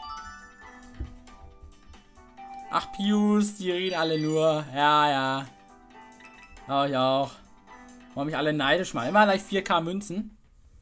S1: Ach, Pius, die reden alle nur. Ja, ja. Ja, ich auch. Wollen mich alle neidisch machen. Immer gleich vier K Münzen.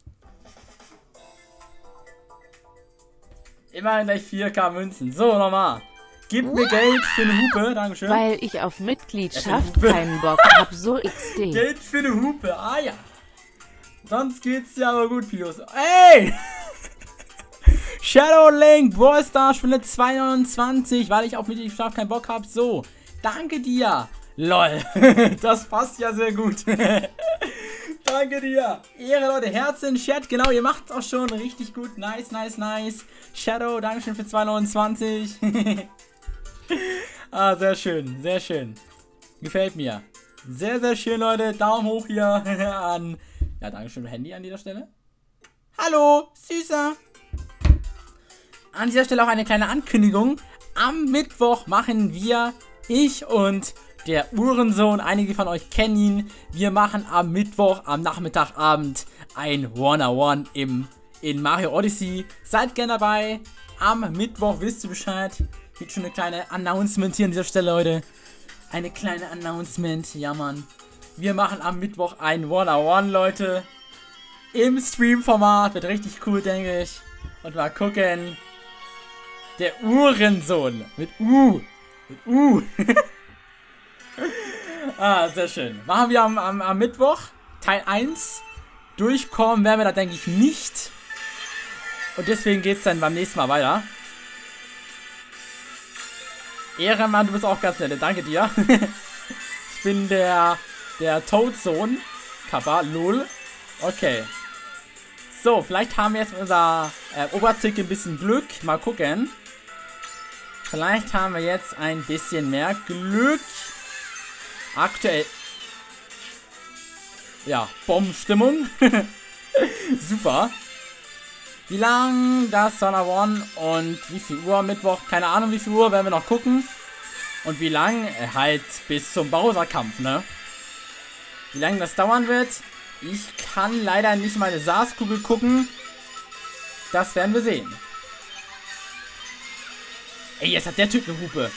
S1: Immer gleich vier K Münzen. So, nochmal. Gib mir Geld für eine Hupe. Dankeschön.
S2: Weil ich auf Mitgliedschaft keinen Bock hab. So X D.
S1: Geld für eine Hupe. Ah ja. Sonst geht's ja aber gut, Pius. Ey! Shadow Link, Brawl Stars, Stunde zwei neunundzwanzig, weil ich auf Mitgliedschaft keinen Bock habe. So, danke dir. Lol, das passt ja sehr gut. Danke dir. Ehre, Leute, Herzen, Chat, genau, ihr macht's auch schon richtig gut. Nice, nice, nice. Shadow, dankeschön für zwei neunundzwanzig. Ah, sehr schön, sehr schön. Gefällt mir. Sehr, sehr schön, Leute. Daumen hoch hier an... Ja, dankeschön, Handy an dieser Stelle. Hallo, Süßer. An dieser Stelle auch eine kleine Ankündigung. Am Mittwoch machen wir, ich und der Uhrensohn, einige von euch kennen ihn, wir machen am Mittwoch, am Nachmittagabend ein One-on-One im in Mario Odyssey. Seid gerne dabei. Am Mittwoch wisst ihr Bescheid. Gibt schon eine kleine Announcement hier an dieser Stelle, Leute. Eine kleine Announcement, ja Mann. Wir machen am Mittwoch ein One-on-One, Leute. Im Stream-Format. Wird richtig cool, denke ich. Und mal gucken. Der Uhrensohn. Mit U. Mit U. Ah, sehr schön. Machen wir am, am, am Mittwoch. Teil eins. Durchkommen werden wir da, denke ich, nicht. Und deswegen geht es dann beim nächsten Mal weiter. Ehrenmann, du bist auch ganz nett. Danke dir. Ich bin der... Der Toadsohn. Kappa, lol. Okay. So, vielleicht haben wir jetzt mit unserer äh, Oberzicke ein bisschen Glück. Mal gucken. Vielleicht haben wir jetzt ein bisschen mehr Glück. Aktuell. Ja, Bombenstimmung. Super. Wie lang das Sonner One und wie viel Uhr Mittwoch? Keine Ahnung, wie viel Uhr werden wir noch gucken. Und wie lang? Äh, halt bis zum Bowser-Kampf, ne? Wie lange das dauern wird, ich kann leider nicht meine S A S-Kugel gucken. Das werden wir sehen. Ey, jetzt hat der Typ eine Hupe.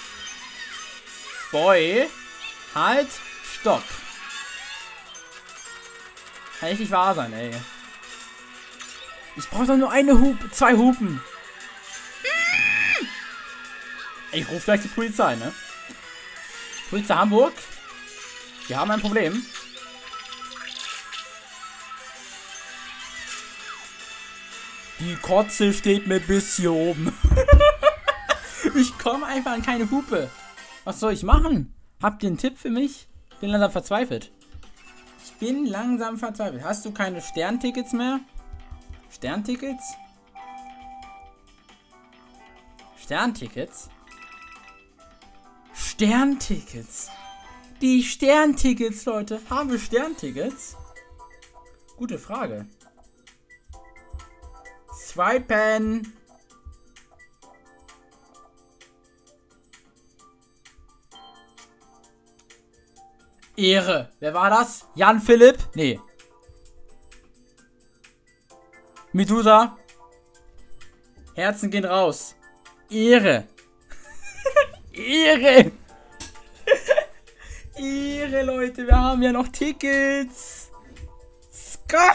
S1: Boy, halt, stopp. Kann echt nicht wahr sein, ey. Ich brauche doch nur eine Hupe, zwei Hupen. Ey, ich rufe gleich die Polizei, ne? Polizei Hamburg. Wir haben ein Problem. Die Kotze steht mir bis hier oben. Ich komme einfach an keine Hupe. Was soll ich machen? Habt ihr einen Tipp für mich? Ich bin langsam verzweifelt. Ich bin langsam verzweifelt. Hast du keine Sterntickets mehr? Sterntickets? Sterntickets? Sterntickets. Die Sterntickets, Leute. Haben wir Sterntickets? Gute Frage. Swipen. Ehre. Wer war das? Jan Philipp? Nee. Medusa. Herzen gehen raus. Ehre. Ehre. Ehre, Leute. Wir haben ja noch Tickets. Ska.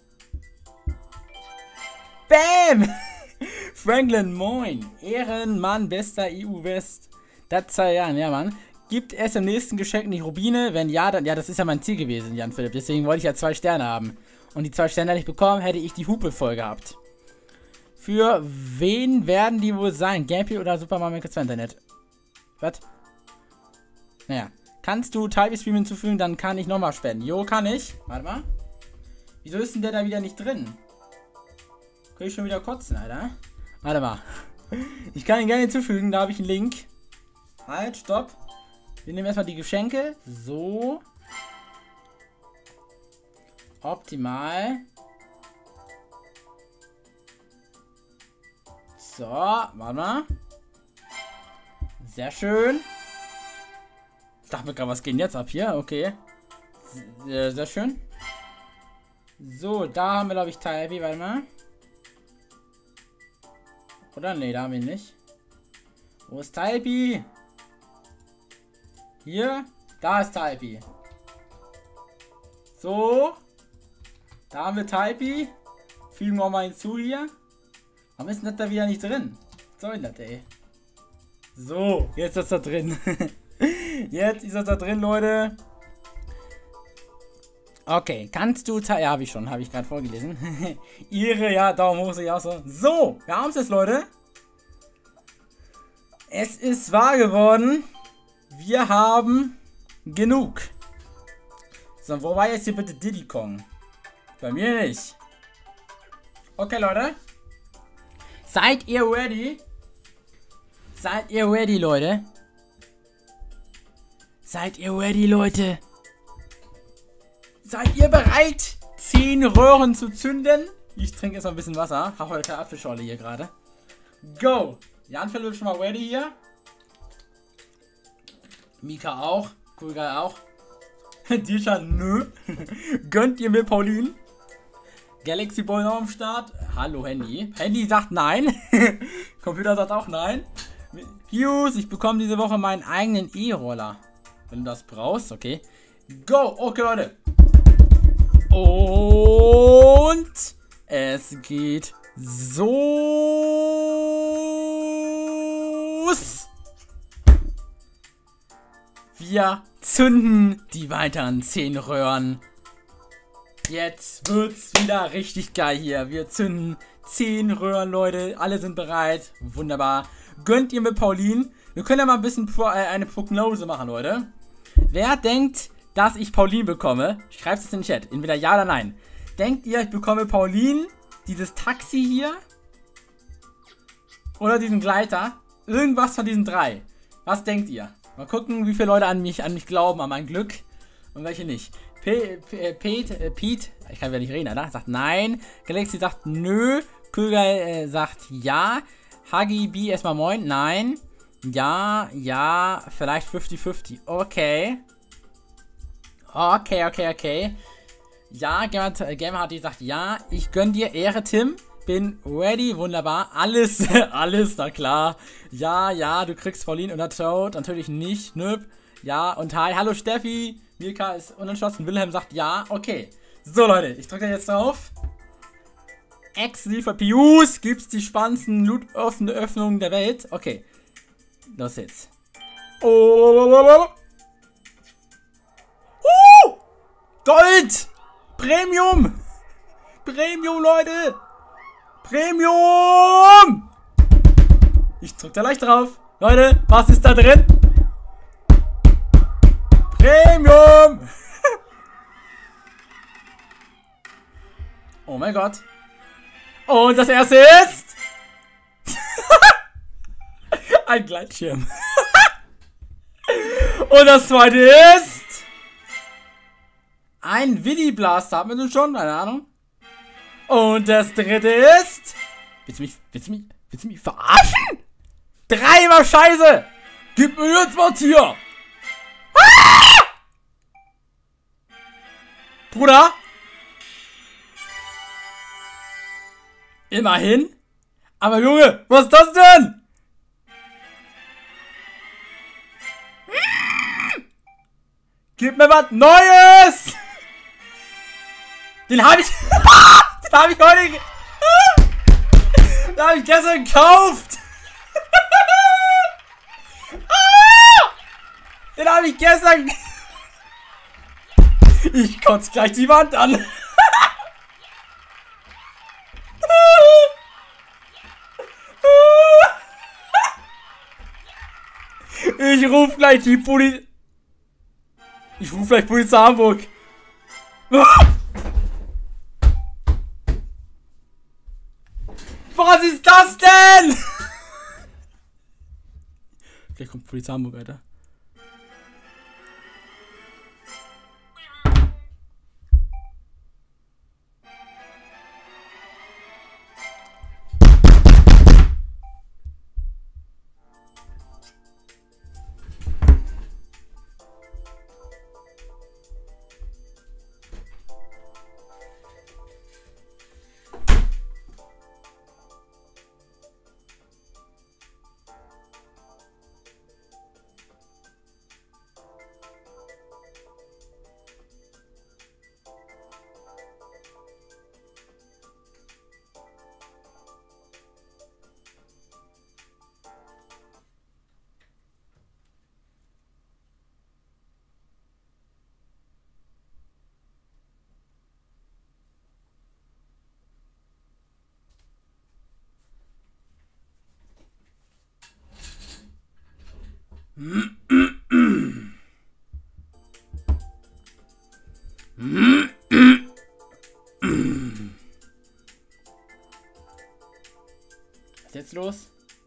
S1: Bam. Franklin, moin. Ehrenmann, bester E U-West. Das sei ja, ja, Mann. Gibt es im nächsten Geschenk nicht Rubine? Wenn ja, dann, ja, das ist ja mein Ziel gewesen, Jan Philipp. Deswegen wollte ich ja zwei Sterne haben. Und die zwei Sterne, die ich bekommen, hätte ich die Hupe voll gehabt. Für wen werden die wohl sein? Gameplay oder Super Mario Maker zwei Internet? Was? Naja. Kannst du Type-Stream hinzufügen, dann kann ich nochmal spenden. Jo, kann ich. Warte mal. Wieso ist denn der da wieder nicht drin? Kann ich schon wieder kotzen, Alter? Warte mal. Ich kann ihn gerne hinzufügen, da habe ich einen Link. Halt, stopp. Wir nehmen erstmal die Geschenke. So. Optimal. So, warte mal. Sehr schön. Ich dachte mir gerade, was geht denn jetzt ab hier? Okay. Sehr, sehr schön. So, da haben wir, glaube ich, Type. Warte mal. Oder? Nee, da haben wir ihn nicht. Wo ist Type? Hier. Da ist Type. So. Da haben wir Type. Fügen wir mal hinzu hier. Warum ist denn das da wieder nicht drin? Was soll denn das, ey? So, jetzt ist das da drin. Jetzt ist das da drin, Leute. Okay, kannst du... Ja, habe ich schon, habe ich gerade vorgelesen. Ihre, ja, Daumen hoch, sehe ich auch so. So, wir haben es jetzt, Leute. Es ist wahr geworden. Wir haben genug. So, wo war jetzt hier bitte Diddy Kong? Bei mir nicht. Okay, Leute. Seid ihr ready? Seid ihr ready, Leute? Seid ihr ready, Leute? Seid ihr bereit, zehn Röhren zu zünden? Ich trinke jetzt noch ein bisschen Wasser. Habe heute keine Apfelschorle hier gerade. Go! Jan Philipp ist schon mal ready hier. Mika auch. Cool Guy auch. Disha, nö. Gönnt ihr mir Pauline? Galaxy Boy noch am Start. Hallo Handy. Handy sagt nein. Computer sagt auch nein. Hughes, ich bekomme diese Woche meinen eigenen E-Roller. Wenn du das brauchst, okay. Go! Okay, Leute. Und es geht so. Wir zünden die weiteren zehn Röhren. Jetzt wird's wieder richtig geil hier. Wir zünden zehn Röhren, Leute. Alle sind bereit. Wunderbar. Gönnt ihr mit Pauline? Wir können ja mal ein bisschen pro, äh, eine Prognose machen, Leute. Wer denkt, dass ich Pauline bekomme? Schreibt es in den Chat. Entweder ja oder nein. Denkt ihr, ich bekomme Pauline, dieses Taxi hier? Oder diesen Gleiter? Irgendwas von diesen drei. Was denkt ihr? Mal gucken, wie viele Leute an mich, an mich glauben, an mein Glück. Und welche nicht. Pete, Pete, Pete, ich kann ja nicht reden, oder? Sagt nein. Galaxy sagt nö. Köger äh, sagt ja. Huggy B erstmal moin. Nein. Ja, ja. Vielleicht fünfzig fünfzig. Okay. Okay, okay, okay. Ja, Gamer H D sagt ja. Ich gönn dir Ehre, Tim. Bin ready. Wunderbar. Alles, alles, na klar. Ja, ja, du kriegst Pauline oder Toad. Natürlich nicht. Nöp. Ja, und hi. Hallo Steffi. Milka ist unentschlossen. Wilhelm sagt ja. Okay. So, Leute. Ich drücke jetzt drauf. Ex-Liefer Pius. Gibt's die spannendsten Loot-Öffnungen der Welt. Okay. Los jetzt. Oh. Uh, Gold. Premium. Premium, Leute. Premium. Ich drück da leicht drauf. Leute, was ist da drin? Premium. Oh mein Gott. Und das erste ist ein Gleitschirm. Und das zweite ist ein Willy Blaster. Haben wir nun schon? Keine Ahnung. Und das dritte ist... Willst du mich, willst du mich, willst du mich verarschen? Dreimal Scheiße! Gib mir jetzt was hier! Ah! Bruder? Immerhin. Aber Junge, was ist das denn? Gib mir was Neues! Den habe ich... Den habe ich heute... Ge Den habe ich gestern gekauft! Den habe ich gestern... Ich kotze gleich die Wand an. Ich ruf gleich die Polizei. Ich ruf gleich Polizei Hamburg. Was ist das denn? Gleich kommt Polizei Hamburg, Alter. Was ist jetzt los?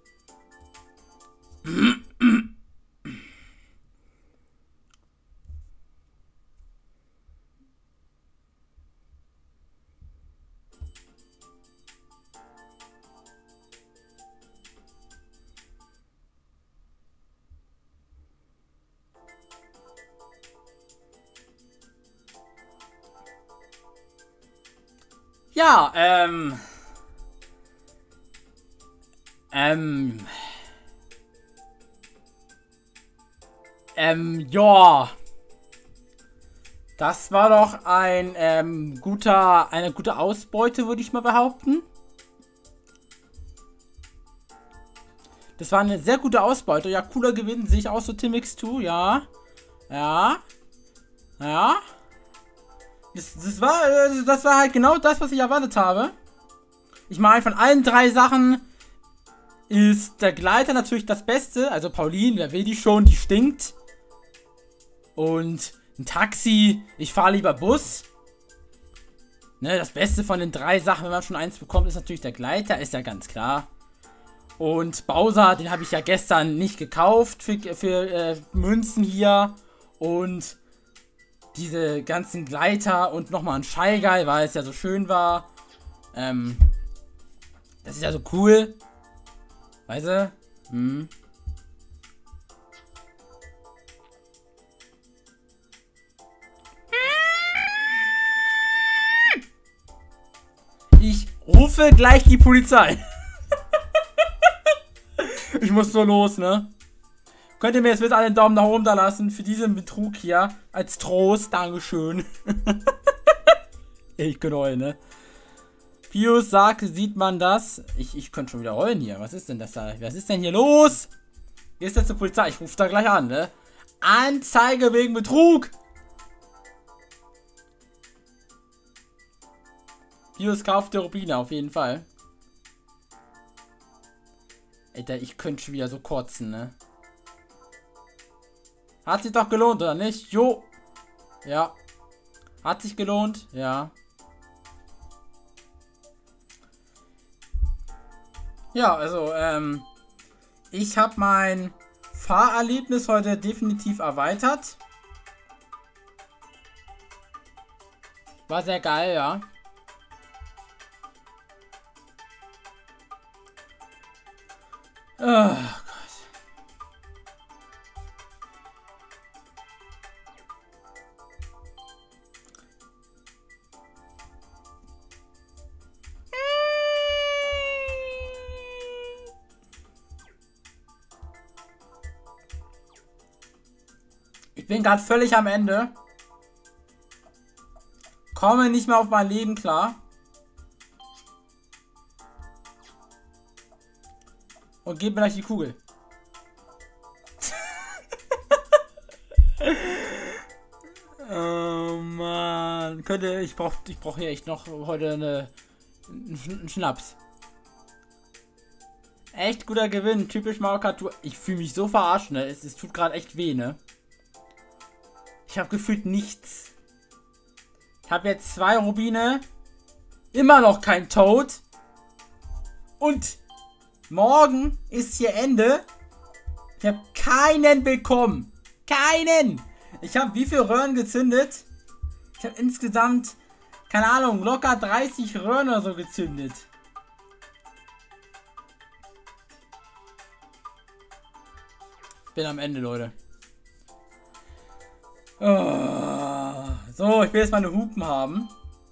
S1: Ja, ähm... Ähm... Ähm, ja... Das war doch ein, ähm, guter... Eine gute Ausbeute, würde ich mal behaupten. Das war eine sehr gute Ausbeute. Ja, cooler Gewinn, sehe ich auch so, Tim X zwei, ja. Ja. Ja. Das, das, war, das war halt genau das, was ich erwartet habe. Ich meine, von allen drei Sachen ist der Gleiter natürlich das Beste. Also Pauline, wer will die schon, die stinkt. Und ein Taxi, ich fahre lieber Bus. Ne, das Beste von den drei Sachen, wenn man schon eins bekommt, ist natürlich der Gleiter, ist ja ganz klar. Und Bowser, den habe ich ja gestern nicht gekauft für, für äh, Münzen hier. Und diese ganzen Gleiter und nochmal ein Shy Guy, weil es ja so schön war. Ähm, das ist ja so cool. Weißt du? Hm. Ich rufe gleich die Polizei. Ich muss so los, ne? Könnt ihr mir jetzt bitte einen Daumen nach oben da lassen für diesen Betrug hier. Als Trost. Dankeschön. Ich könnte heulen, ne? Pius sagt, sieht man das? Ich, ich könnte schon wieder heulen hier. Was ist denn das da? Was ist denn hier los? Hier ist jetzt die Polizei. Ich rufe da gleich an, ne? Anzeige wegen Betrug. Pius kauft die Rubine auf jeden Fall. Alter, ich könnte schon wieder so kotzen, ne? Hat sich doch gelohnt, oder nicht? Jo. Ja. Hat sich gelohnt? Ja. Ja, also, ähm... ich habe mein Fahrerlebnis heute definitiv erweitert. War sehr geil, ja. Oh. Ich bin gerade völlig am Ende. Komme nicht mehr auf mein Leben klar. Und gebe mir gleich die Kugel. Oh Mann. Könnte, ich brauche ich brauch hier echt noch heute eine, einen Schnaps. Echt guter Gewinn. Typisch Mario Kart Tour. Ich fühle mich so verarscht, ne? Es, es tut gerade echt weh, ne? Ich habe gefühlt nichts. Ich habe jetzt zwei Rubine. Immer noch kein Toad. Und morgen ist hier Ende. Ich habe keinen bekommen. Keinen. Ich habe wie viele Röhren gezündet? Ich habe insgesamt, keine Ahnung, locker dreißig Röhren oder so gezündet. Bin am Ende, Leute. Oh. So, ich will jetzt meine Hupen haben.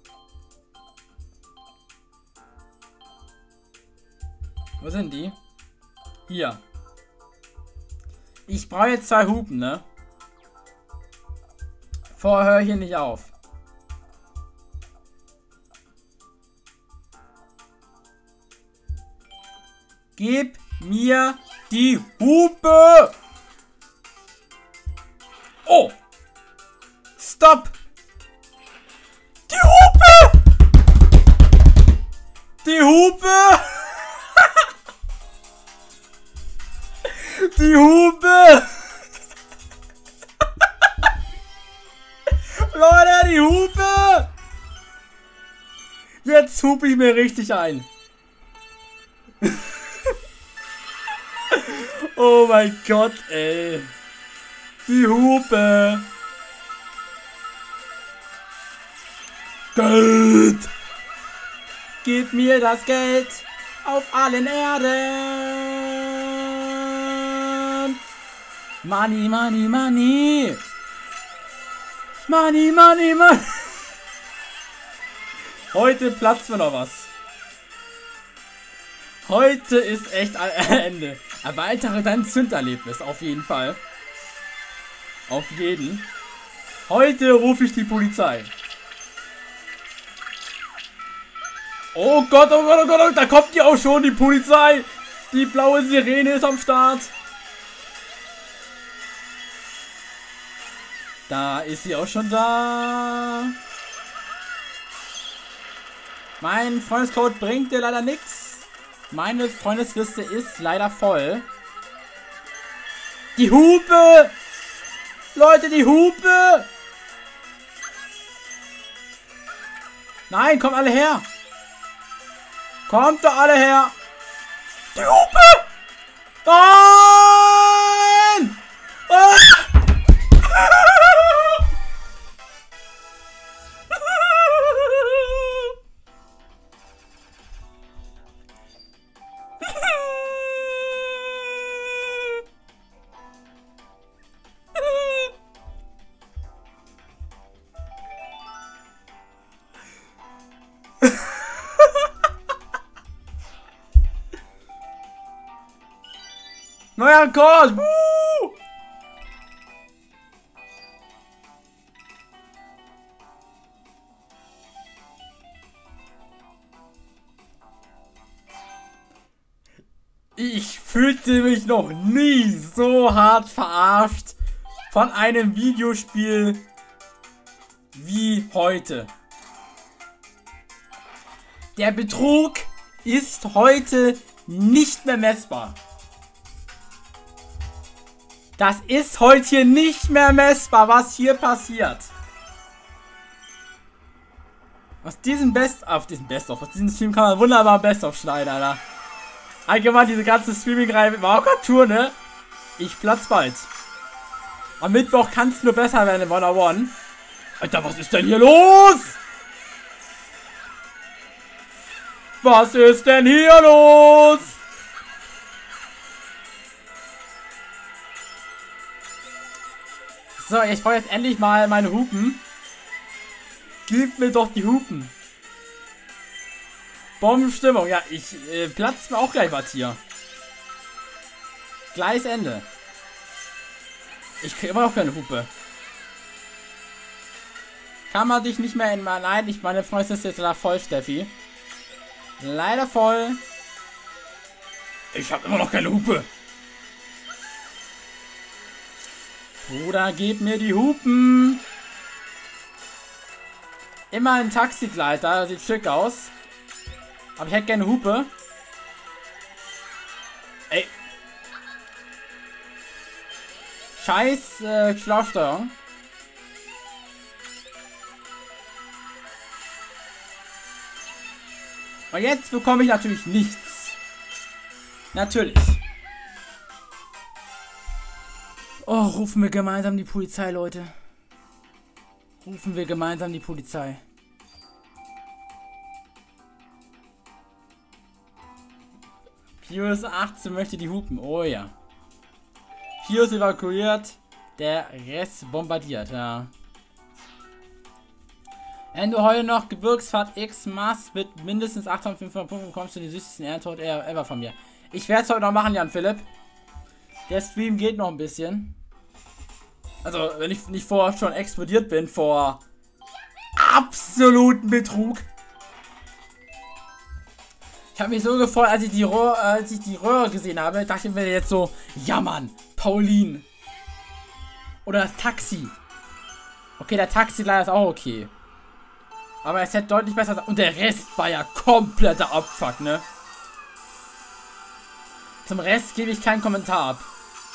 S1: Wo sind die? Hier. Ich brauche jetzt zwei Hupen, ne? Vorher höre ich hier nicht auf. Gib mir die Hupe! Oh! Stopp! Die Hupe! Die Hupe! Die Hupe! Leute, die Hupe! Jetzt hupe ich mir richtig ein. Oh mein Gott, ey. Die Hupe. Geld. Gib mir das Geld auf allen Erden. Money, money, money. Money, money, money. Heute platzt mir noch was. Heute ist echt Ende. Erweitere dein Zünderlebnis, auf jeden Fall. Auf jeden. Heute rufe ich die Polizei. Oh Gott, oh Gott, oh Gott, oh Gott, da kommt die auch schon, die Polizei. Die blaue Sirene ist am Start. Da ist sie auch schon da. Mein Freundescode bringt dir leider nichts. Meine Freundesliste ist leider voll. Die Hupe! Leute, die Hupe! Nein, kommt alle her! Kommt doch alle her! Die Hupe! Nein! Ah! Neuer Rekord! Woo! Ich fühlte mich noch nie so hart verarscht von einem Videospiel wie heute. Der Betrug ist heute nicht mehr messbar. Das ist heute hier nicht mehr messbar, was hier passiert. Aus diesem Best... Auf diesem Best-of, aus diesem Stream kann man wunderbar Best-of schneiden, Alter. Allgemein diese ganze Streaming-Reihe mit Mario Kart Tour, ne? Ich platz bald. Am Mittwoch kann es nur besser werden in One oh One. Alter, was ist denn hier los? Was ist denn hier los? So, ich brauche jetzt endlich mal meine Hupen. Gib mir doch die Hupen. Bombenstimmung. Ja, ich äh, platze mir auch gleich was hier. Gleiches Ende. Ich kriege immer noch keine Hupe. Kann man dich nicht mehr in... Nein, ich meine Freundin ist jetzt leider voll, Steffi. Leider voll. Ich habe immer noch keine Hupe. Bruder, gib mir die Hupen. Immer ein Taxigleiter, sieht schick aus. Aber ich hätte gerne Hupe. Scheiß äh, Schlauchsteuerung. Und jetzt bekomme ich natürlich nichts. Natürlich. Oh, rufen wir gemeinsam die Polizei, Leute. Rufen wir gemeinsam die Polizei. Pius achtzehn möchte die hupen. Oh ja. Pius evakuiert. Der Rest bombardiert, ja. Wenn du heute noch Gebirgsfahrt X machst mit mindestens achttausendfünfhundert Punkten, bekommst du die süßesten Ehrentod ever von mir. Ich werde es heute noch machen, Jan Philipp. Der Stream geht noch ein bisschen. Also, wenn ich nicht vorher schon explodiert bin vor absoluten Betrug. Ich habe mich so gefreut, als ich die Röhre, als ich die Röhre gesehen habe. Dachte ich mir jetzt so, ja Mann, Pauline. Oder das Taxi. Okay, der Taxi leider ist auch okay. Aber es hätte deutlich besser sein. Und der Rest war ja kompletter Abfuck, ne? Zum Rest gebe ich keinen Kommentar ab.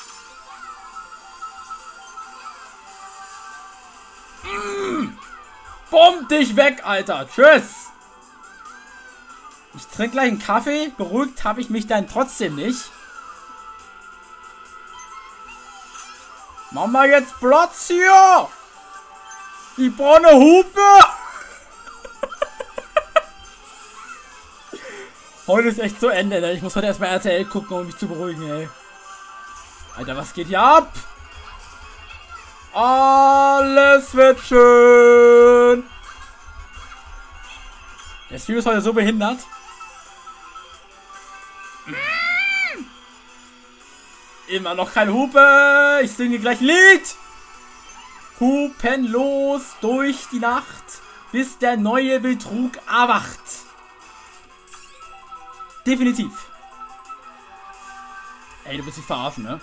S1: Mm. Bomb dich weg, Alter. Tschüss. Ich trinke gleich einen Kaffee. Beruhigt habe ich mich dann trotzdem nicht. Mach mal jetzt Platz hier. Ich brauche eine Hupe. Heute ist echt zu Ende, ne? Ich muss heute erstmal R T L gucken, um mich zu beruhigen, ey. Alter, was geht hier ab? Alles wird schön. Der Stream ist heute so behindert. Immer noch keine Hupe. Ich singe gleich Lied. Hupen los durch die Nacht, bis der neue Betrug erwacht. Definitiv. Ey, du willst dich verarschen, ne?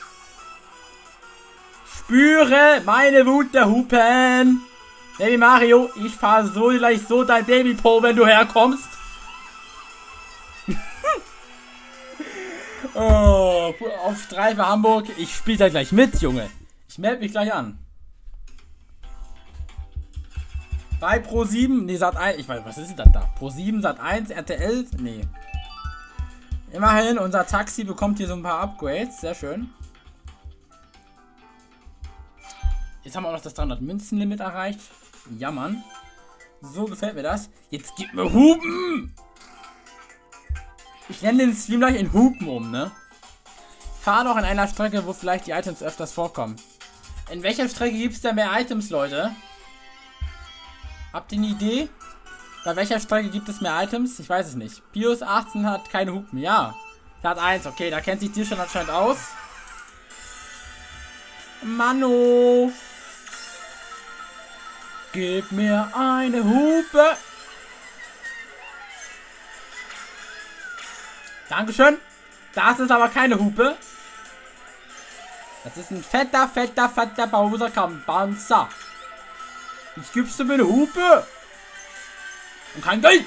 S1: Spüre meine Wut der Hupen. Baby Mario, ich fahr so gleich so dein Babypo, wenn du herkommst. Oh, auf drei für Hamburg. Ich spiele da gleich mit, Junge. Ich melde mich gleich an. Bei Pro sieben, nee, Sat eins, ich weiß, was ist denn das da? Pro sieben, Sat eins, R T L, nee. Immerhin, unser Taxi bekommt hier so ein paar Upgrades, sehr schön. Jetzt haben wir auch noch das dreihundert Münzen Limit erreicht. Ja, Mann. So gefällt mir das. Jetzt gib mir Hupen! Ich nenne den Stream gleich in Hupen um, ne? Fahr doch an einer Strecke, wo vielleicht die Items öfters vorkommen. In welcher Strecke gibt es denn mehr Items, Leute? Habt ihr eine Idee? Bei welcher Strecke gibt es mehr Items? Ich weiß es nicht. Pius achtzehn hat keine Hupen. Ja. Der hat eins. Okay, da kennt sich die schon anscheinend aus. Mano. Gib mir eine Hupe. Dankeschön. Das ist aber keine Hupe. Das ist ein fetter, fetter, fetter Bowser Kampanzer. Jetzt gibst du mir eine Hupe. Und kein Geld.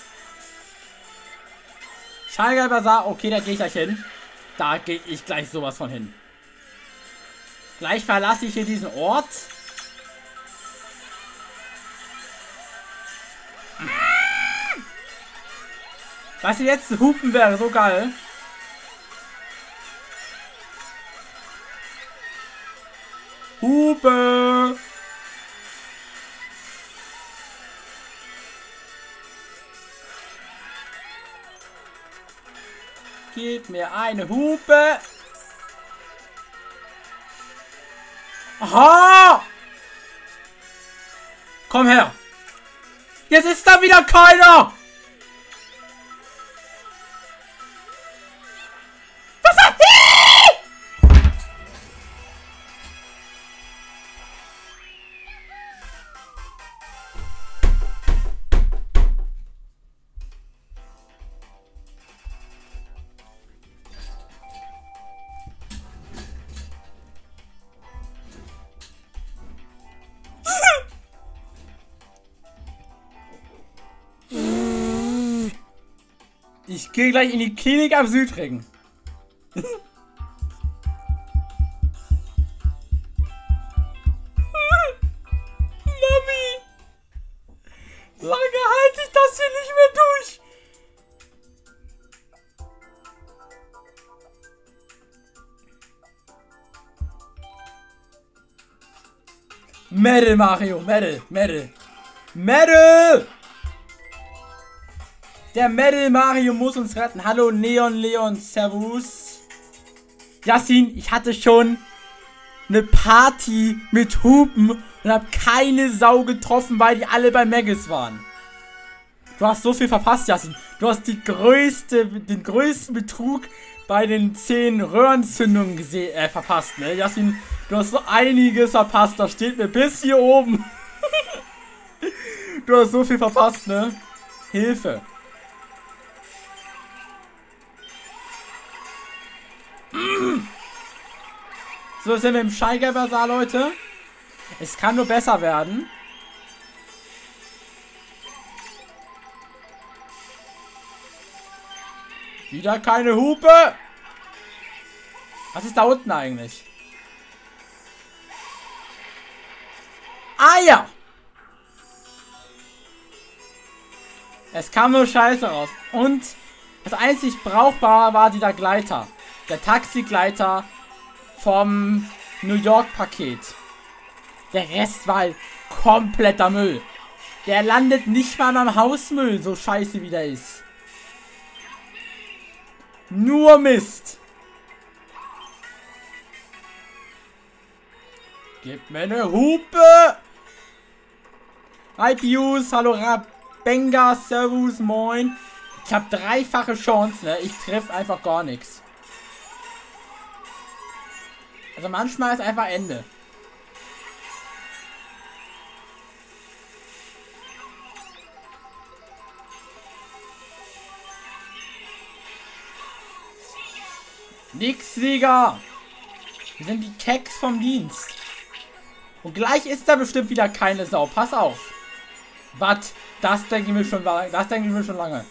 S1: Schalger Bazaar. Okay, da gehe ich gleich hin. Da gehe ich gleich sowas von hin. Gleich verlasse ich hier diesen Ort. Weißt du, jetzt Hupen wäre so geil. Hupe. Gib mir eine Hupe. Aha! Komm her. Jetzt ist da wieder keiner. Was hat die? Ich gehe gleich in die Klinik am Südring. Metal Mario, Metal, Metal. Metal! Der Metal Mario muss uns retten. Hallo Neon Leon, servus. Yassin, ich hatte schon eine Party mit Hupen und habe keine Sau getroffen, weil die alle bei Maggis waren. Du hast so viel verpasst, Yassin. Du hast die größte, den größten Betrug bei den zehn Röhrenzündungen gesehen, äh, verpasst, ne? Yassin, du hast so einiges verpasst. Das steht mir bis hier oben. Du hast so viel verpasst, ne? Hilfe. So, sind wir im Steigerbasar, Leute. Es kann nur besser werden. Wieder keine Hupe. Was ist da unten eigentlich? Ah ja. Es kam nur Scheiße raus. Und das einzig Brauchbare war dieser Gleiter. Der Taxigleiter vom New York Paket. Der Rest war halt kompletter Müll. Der landet nicht mal am Hausmüll, so scheiße wie der ist. Nur Mist. Gib mir eine Hupe. Hi Pius, hallo Rabenga, servus, moin. Ich habe dreifache Chance, ne? Ich treffe einfach gar nichts. Also manchmal ist einfach Ende. Nix, Sieger! Wir sind die Keks vom Dienst. Und gleich ist da bestimmt wieder keine Sau. Pass auf. Was? Das denken wir schon, das denken wir schon lange.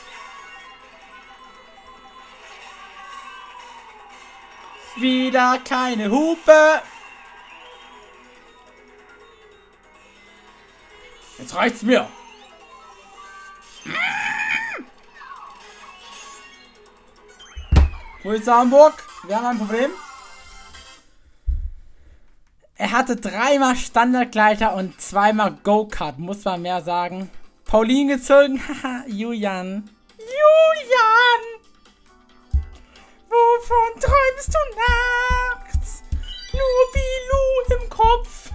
S1: Wieder keine Hupe. Jetzt reicht's mir. Grüße Hamburg. Wir haben ein Problem. Er hatte dreimal Standardgleiter und zweimal Go-Kart. Muss man mehr sagen. Pauline gezogen. Haha, Julian. Julian! Wovon träumst du nachts? Nur Bilou im Kopf.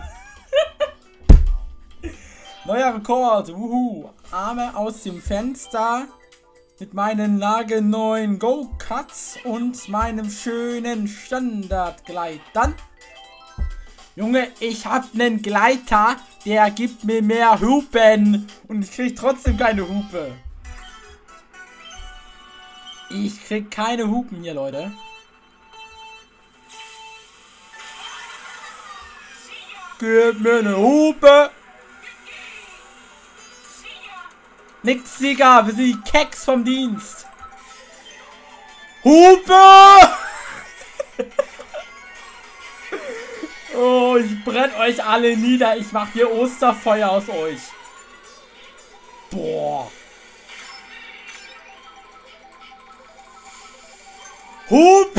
S1: Neuer Rekord. Wuhu. Arme aus dem Fenster. Mit meinen nagelneuen Go-Karts und meinem schönen Standardgleitern. Junge, ich hab nen Gleiter, der gibt mir mehr Hupen. Und ich krieg trotzdem keine Hupe. Ich krieg keine Hupen hier, Leute. Gib mir eine Hupe. Nix, Sieger, wir sind die Keks vom Dienst. Hupe! Oh, ich brenn euch alle nieder. Ich mach hier Osterfeuer aus euch. Boah. Hup!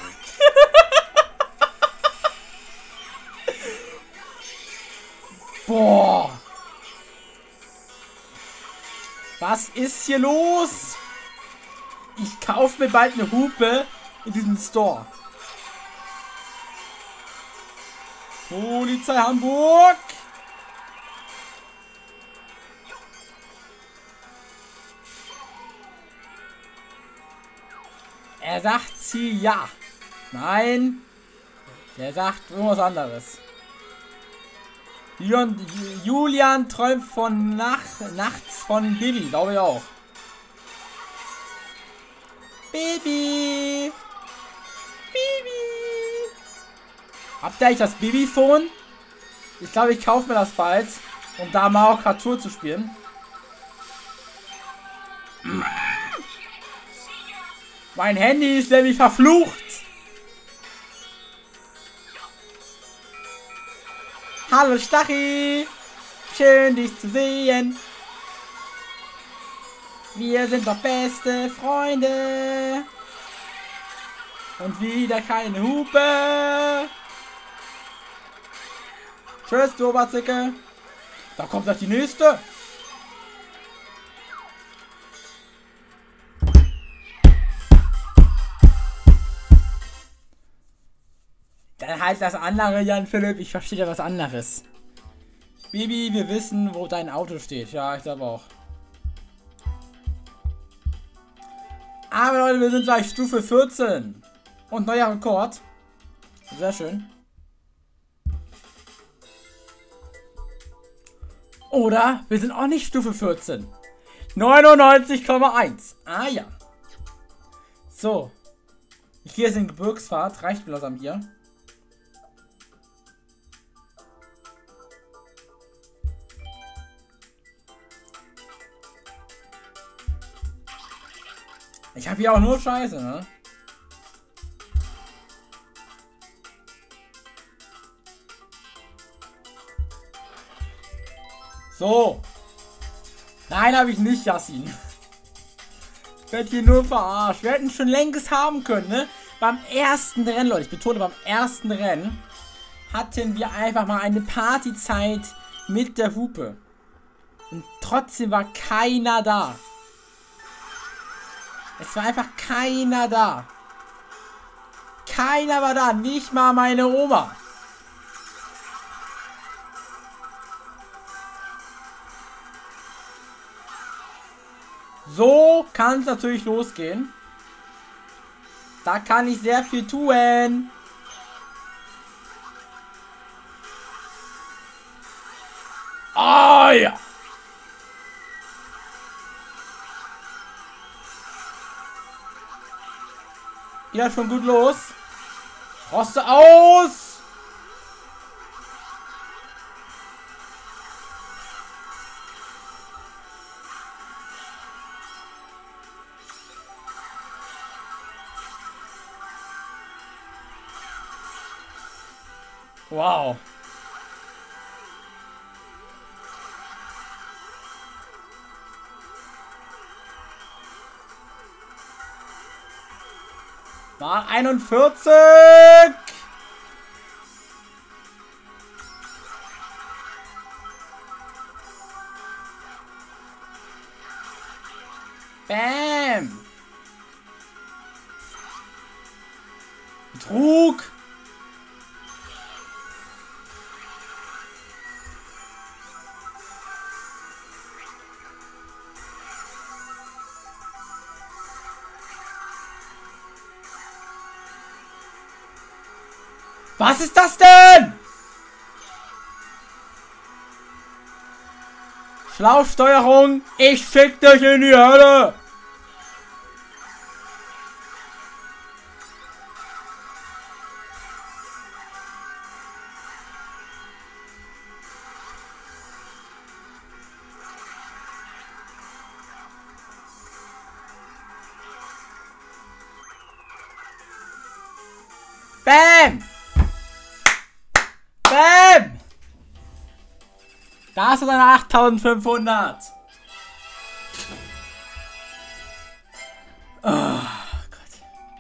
S1: Boah. Was ist hier los? Ich kaufe mir bald eine Hupe in diesem Store. Polizei Hamburg. Er sagt sie ja. Nein. Er sagt irgendwas anderes. Julian, Julian träumt von Nacht, nachts von Bibi, glaube ich auch. Baby. Baby. Habt ihr eigentlich das Babyphone? Ich glaube, ich kaufe mir das bald, um da Mario Kart Tour zu spielen. Mein Handy ist nämlich verflucht. Hallo Stachy. Schön dich zu sehen. Wir sind doch beste Freunde. Und wieder keine Hupe. Tschüss, du Oberzicke. Da kommt gleich die nächste. Dann halt das andere, Jan Philipp. Ich verstehe ja was anderes. Baby, wir wissen, wo dein Auto steht. Ja, ich glaube auch. Aber Leute, wir sind gleich Stufe vierzehn. Und neuer Rekord. Sehr schön. Oder wir sind auch nicht Stufe vierzehn. neunundneunzig Komma eins. Ah ja. So. Ich gehe jetzt in Gebirgsfahrt. Reicht mir langsam hier. Ich habe hier auch nur Scheiße, ne? So. Nein, habe ich nicht, Yassin. Ich werde hier nur verarscht. Wir hätten schon längst haben können, ne? Beim ersten Rennen, Leute, ich betone, beim ersten Rennen hatten wir einfach mal eine Partyzeit mit der Hupe. Und trotzdem war keiner da. Es war einfach keiner da. Keiner war da, nicht mal meine Oma. So kann es natürlich losgehen. Da kann ich sehr viel tun. Ah ja. Geht das schon gut los? Roste aus! Wow. War einundvierzig. Bam. Betrug. Was ist das denn? Schlauchsteuerung, ich schick dich in die Hölle. Bam! Bam! Da hast du deine achttausendfünfhundert. Oh Gott.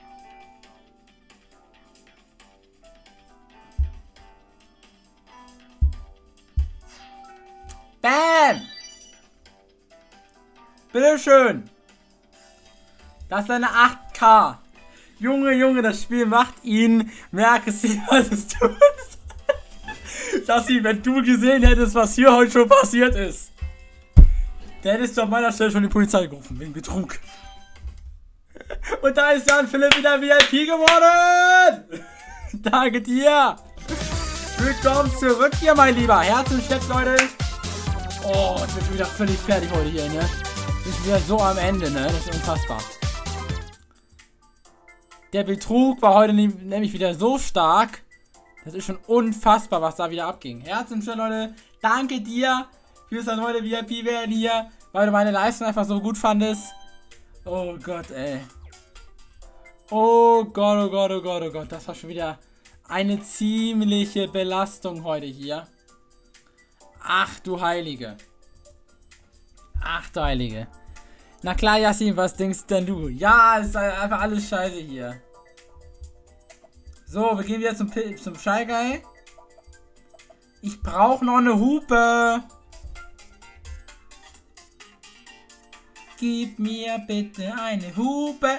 S1: Bam! Bitteschön. Das ist eine acht K. Junge, Junge, das Spiel macht ihn mehr aggressiv, als es tut. Lassi, wenn du gesehen hättest, was hier heute schon passiert ist, dann hättest du an meiner Stelle schon die Polizei gerufen, wegen Betrug. Und da ist Jan Philipp wieder V I P geworden! Danke dir! Willkommen zurück hier, mein Lieber. Herzlichen Dank, Leute. Oh, ich bin schon wieder völlig fertig heute hier, ne? Wir sind wieder so am Ende, ne? Das ist unfassbar. Der Betrug war heute nämlich wieder so stark. Das ist schon unfassbar, was da wieder abging. Herzlichen Dank, Leute. Danke dir fürs erneute V I P werden hier, weil du meine Leistung einfach so gut fandest. Oh Gott, ey. Oh Gott, oh Gott, oh Gott, oh Gott. Das war schon wieder eine ziemliche Belastung heute hier. Ach du Heilige. Ach du Heilige. Na klar, Yassin, was denkst denn du? Ja, es ist einfach alles scheiße hier. So, wir gehen wieder zum, zum Shy Guy. Ich brauche noch eine Hupe. Gib mir bitte eine Hupe.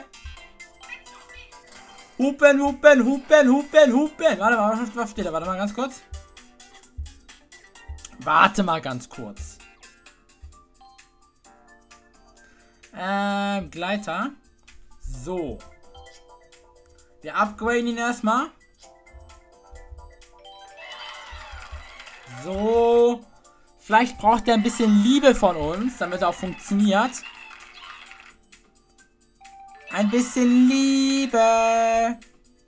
S1: Hupen, hupen, hupen, hupen, hupen. Warte mal, was steht da? Warte mal ganz kurz. Warte mal ganz kurz. Ähm, Gleiter. So. Wir upgraden ihn erstmal. So. Vielleicht braucht er ein bisschen Liebe von uns, damit er auch funktioniert. Ein bisschen Liebe.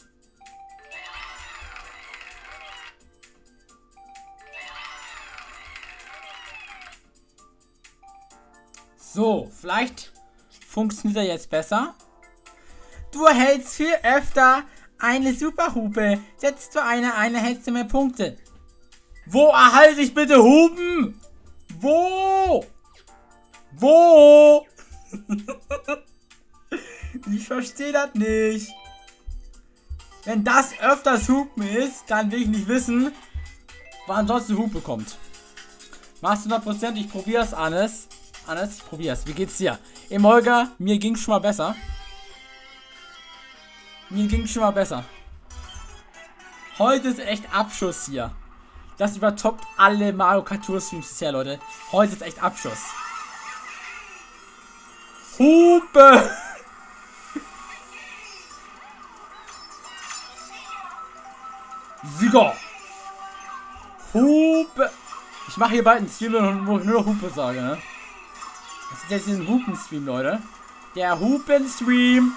S1: So, vielleicht funktioniert er jetzt besser. Du erhältst viel öfter eine Superhupe. Setzt du eine ein, erhältst du mehr Punkte. Wo erhalte ich bitte Hupen? Wo? Wo? Ich verstehe das nicht. Wenn das öfters Hupen ist, dann will ich nicht wissen, wann sonst eine Hupe kommt. Machst du hundert Prozent? Ich probiere es, Hannes. Hannes, ich probiere es. Wie geht's dir? Im Holger, mir ging schon mal besser. Mir ging schon mal besser. Heute ist echt Abschuss hier. Das übertoppt alle Mario Kart Tour Streams bisher, Leute. Heute ist echt Abschuss. Hupe! Sieger! Hupe! Ich mache hier bald einen Stream, wo ich nur noch Hupe sage, ne? Das ist jetzt ein Hupen-Stream, Leute. Der Hupen-Stream!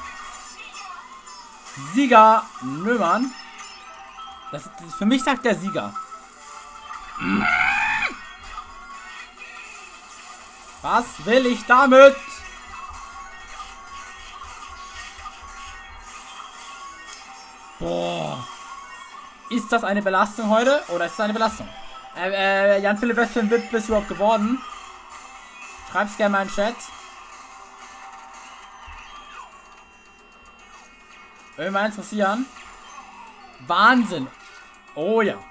S1: Sieger! Nö, Mann. Das, das, für mich sagt der Sieger. Was will ich damit? Boah. Ist das eine Belastung heute? Oder ist es eine Belastung? Äh, äh, Jan-Philipp, was für ein Bit bist du überhaupt geworden? Schreib's gerne mal in den Chat. Würde mich mal interessieren. Wahnsinn. Oh ja.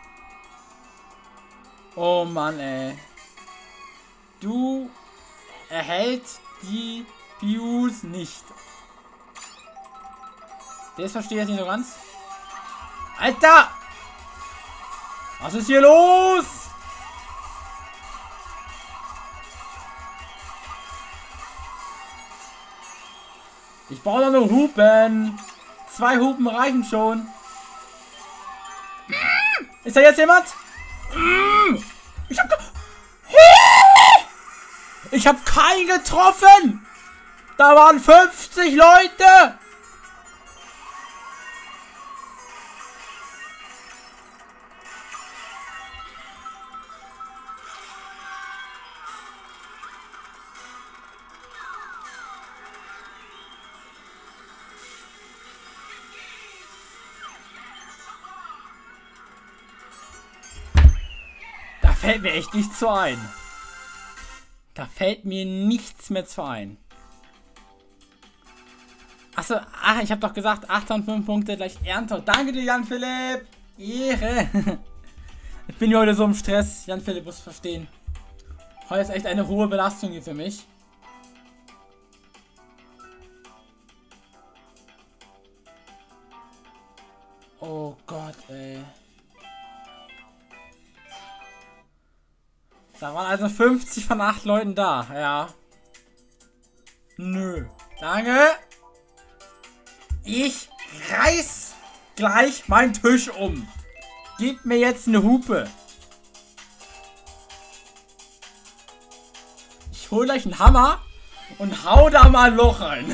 S1: Oh Mann, ey. Du erhältst die Views nicht. Das verstehe ich jetzt nicht so ganz. Alter! Was ist hier los? Ich brauche noch eine Hupen. Zwei Hupen reichen schon. Ist da jetzt jemand? Ich hab... Ich hab keinen getroffen! Da waren fünfzig Leute! Da fällt mir echt nichts zu ein. Da fällt mir nichts mehr zu ein. Achso, ach, ich habe doch gesagt, acht und fünf Punkte gleich Ehrentor. Danke dir, Jan-Philipp. Ehre. Ich bin hier heute so im Stress. Jan-Philipp muss verstehen. Heute ist echt eine hohe Belastung hier für mich. Oh Gott, ey. Da waren also fünfzig von acht Leuten da, ja. Nö. Danke. Ich reiß gleich meinen Tisch um. Gib mir jetzt eine Hupe. Ich hole gleich einen Hammer und hau da mal ein Loch rein.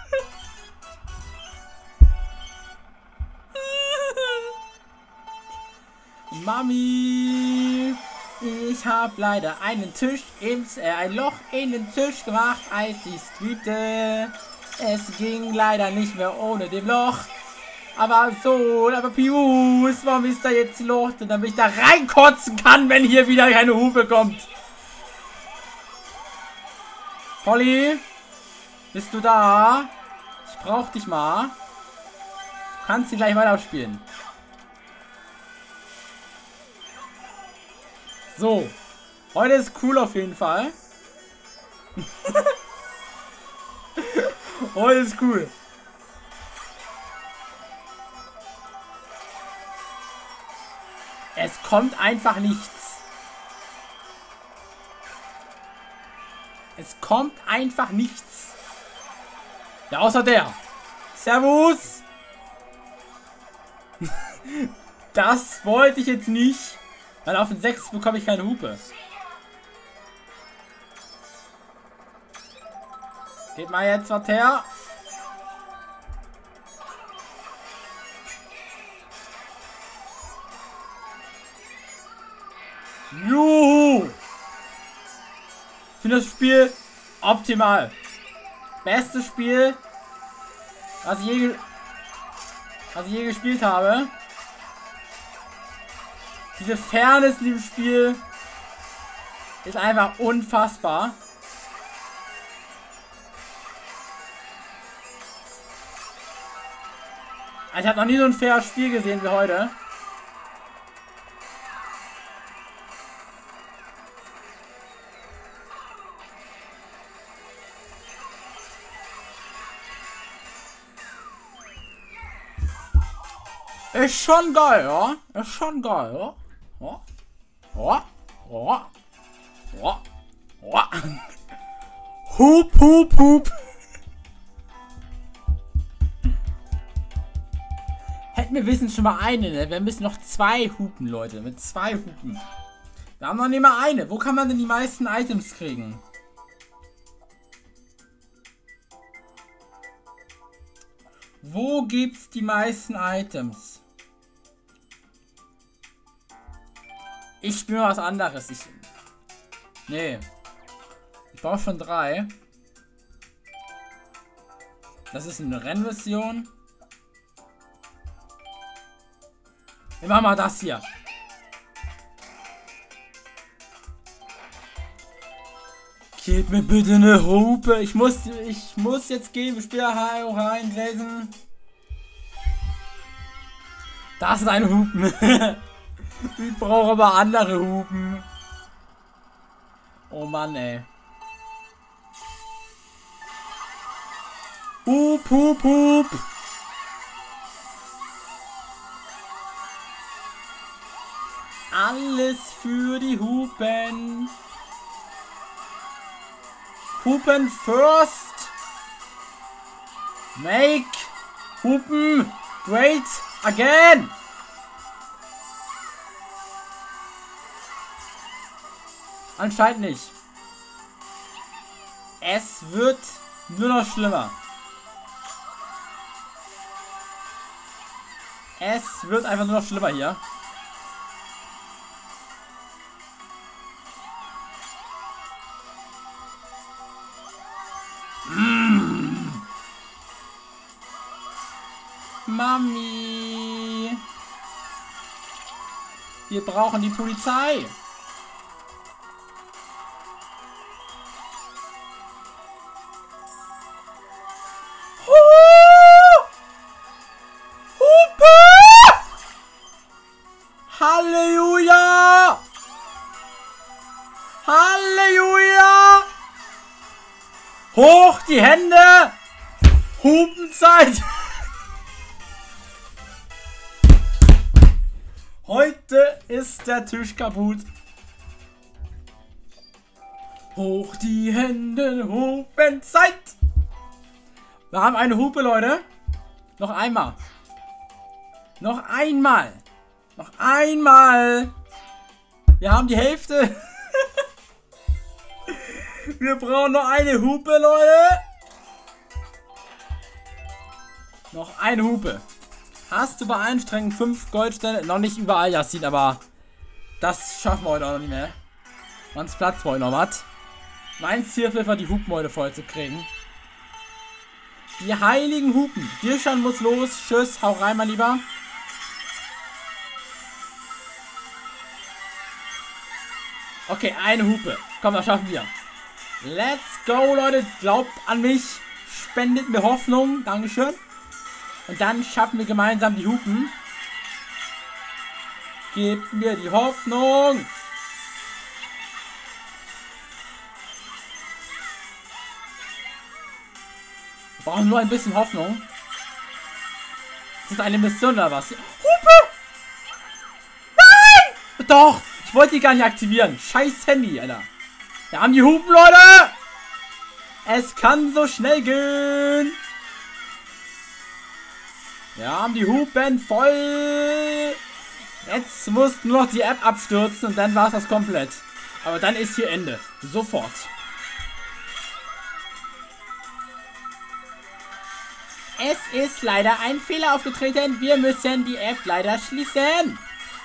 S1: Mami. Ich habe leider einen Tisch ins, äh, ein Loch in den Tisch gemacht, als ich streamte. Es ging leider nicht mehr ohne dem Loch. Aber so, aber Pius, warum ist da jetzt Loch? Damit ich da reinkotzen kann, wenn hier wieder keine Hupe kommt. Polly, bist du da? Ich brauch dich mal. Du kannst sie gleich weiter spielen. So. Heute ist cool auf jeden Fall. Heute ist cool. Es kommt einfach nichts. Es kommt einfach nichts. Ja, außer der. Servus. Das wollte ich jetzt nicht. Weil auf den sechs bekomme ich keine Hupe. Geht mal jetzt was her. Juhu! Ich finde das Spiel optimal. Bestes Spiel, was ich je, was ich je gespielt habe. Diese Fairness in dem Spiel ist einfach unfassbar. Ich habe noch nie so ein faires Spiel gesehen wie heute. Ist schon geil, ja? Ist schon geil, ja? Ja? Ja? Ja? Ja? Ja? Hup, hup, hup. Hätten wir wissen schon mal eine, ne? Wir müssen noch zwei Hupen, Leute. Mit zwei Hupen. Wir haben noch nicht mal eine. Wo kann man denn die meisten Items kriegen? Wo gibt's die meisten Items? Ich spiele was anderes. Ich. Nee. Ich brauche schon drei. Das ist eine Rennversion. Wir machen mal das hier. Gib mir bitte eine Hupe. Ich muss, ich muss jetzt gehen. Spiel rein, lesen. Das ist ein Hupen. Ich brauche aber andere Hupen. Oh Mann, ey. Hup, hup, hup. Alles für die Hupen. Hupen first. Make Hupen great again. Anscheinend nicht. Es wird nur noch schlimmer. Es wird einfach nur noch schlimmer hier. Mm. Mami. Wir brauchen die Polizei. Halleluja! Halleluja! Hoch die Hände! Hupenzeit! Heute ist der Tisch kaputt. Hoch die Hände, Hupenzeit! Wir haben eine Hupe, Leute. Noch einmal. Noch einmal. Noch einmal. Wir haben die Hälfte. Wir brauchen noch eine Hupe, Leute. Noch eine Hupe. Hast du bei anstrengend fünf Goldsterne? Noch nicht überall, Yassin, aber das schaffen wir heute auch noch nicht mehr. Sonst Platz heute noch was. Mein Ziel ist einfach, die Hupen heute voll zu kriegen. Die heiligen Hupen. Dirschan muss los. Tschüss, hau rein, mein Lieber. Okay, eine Hupe. Komm, das schaffen wir. Let's go, Leute. Glaubt an mich. Spendet mir Hoffnung. Dankeschön. Und dann schaffen wir gemeinsam die Hupen. Gebt mir die Hoffnung. Brauchen nur ein bisschen Hoffnung. Ist das eine Mission oder was? Hupe! Nein! Doch! Ich wollte die gar nicht aktivieren. Scheiß Handy, Alter. Wir haben die Hupen, Leute! Es kann so schnell gehen. Wir haben die Hupen voll. Jetzt muss nur noch die App abstürzen und dann war es das komplett. Aber dann ist hier Ende. Sofort. Es ist leider ein Fehler aufgetreten. Wir müssen die App leider schließen.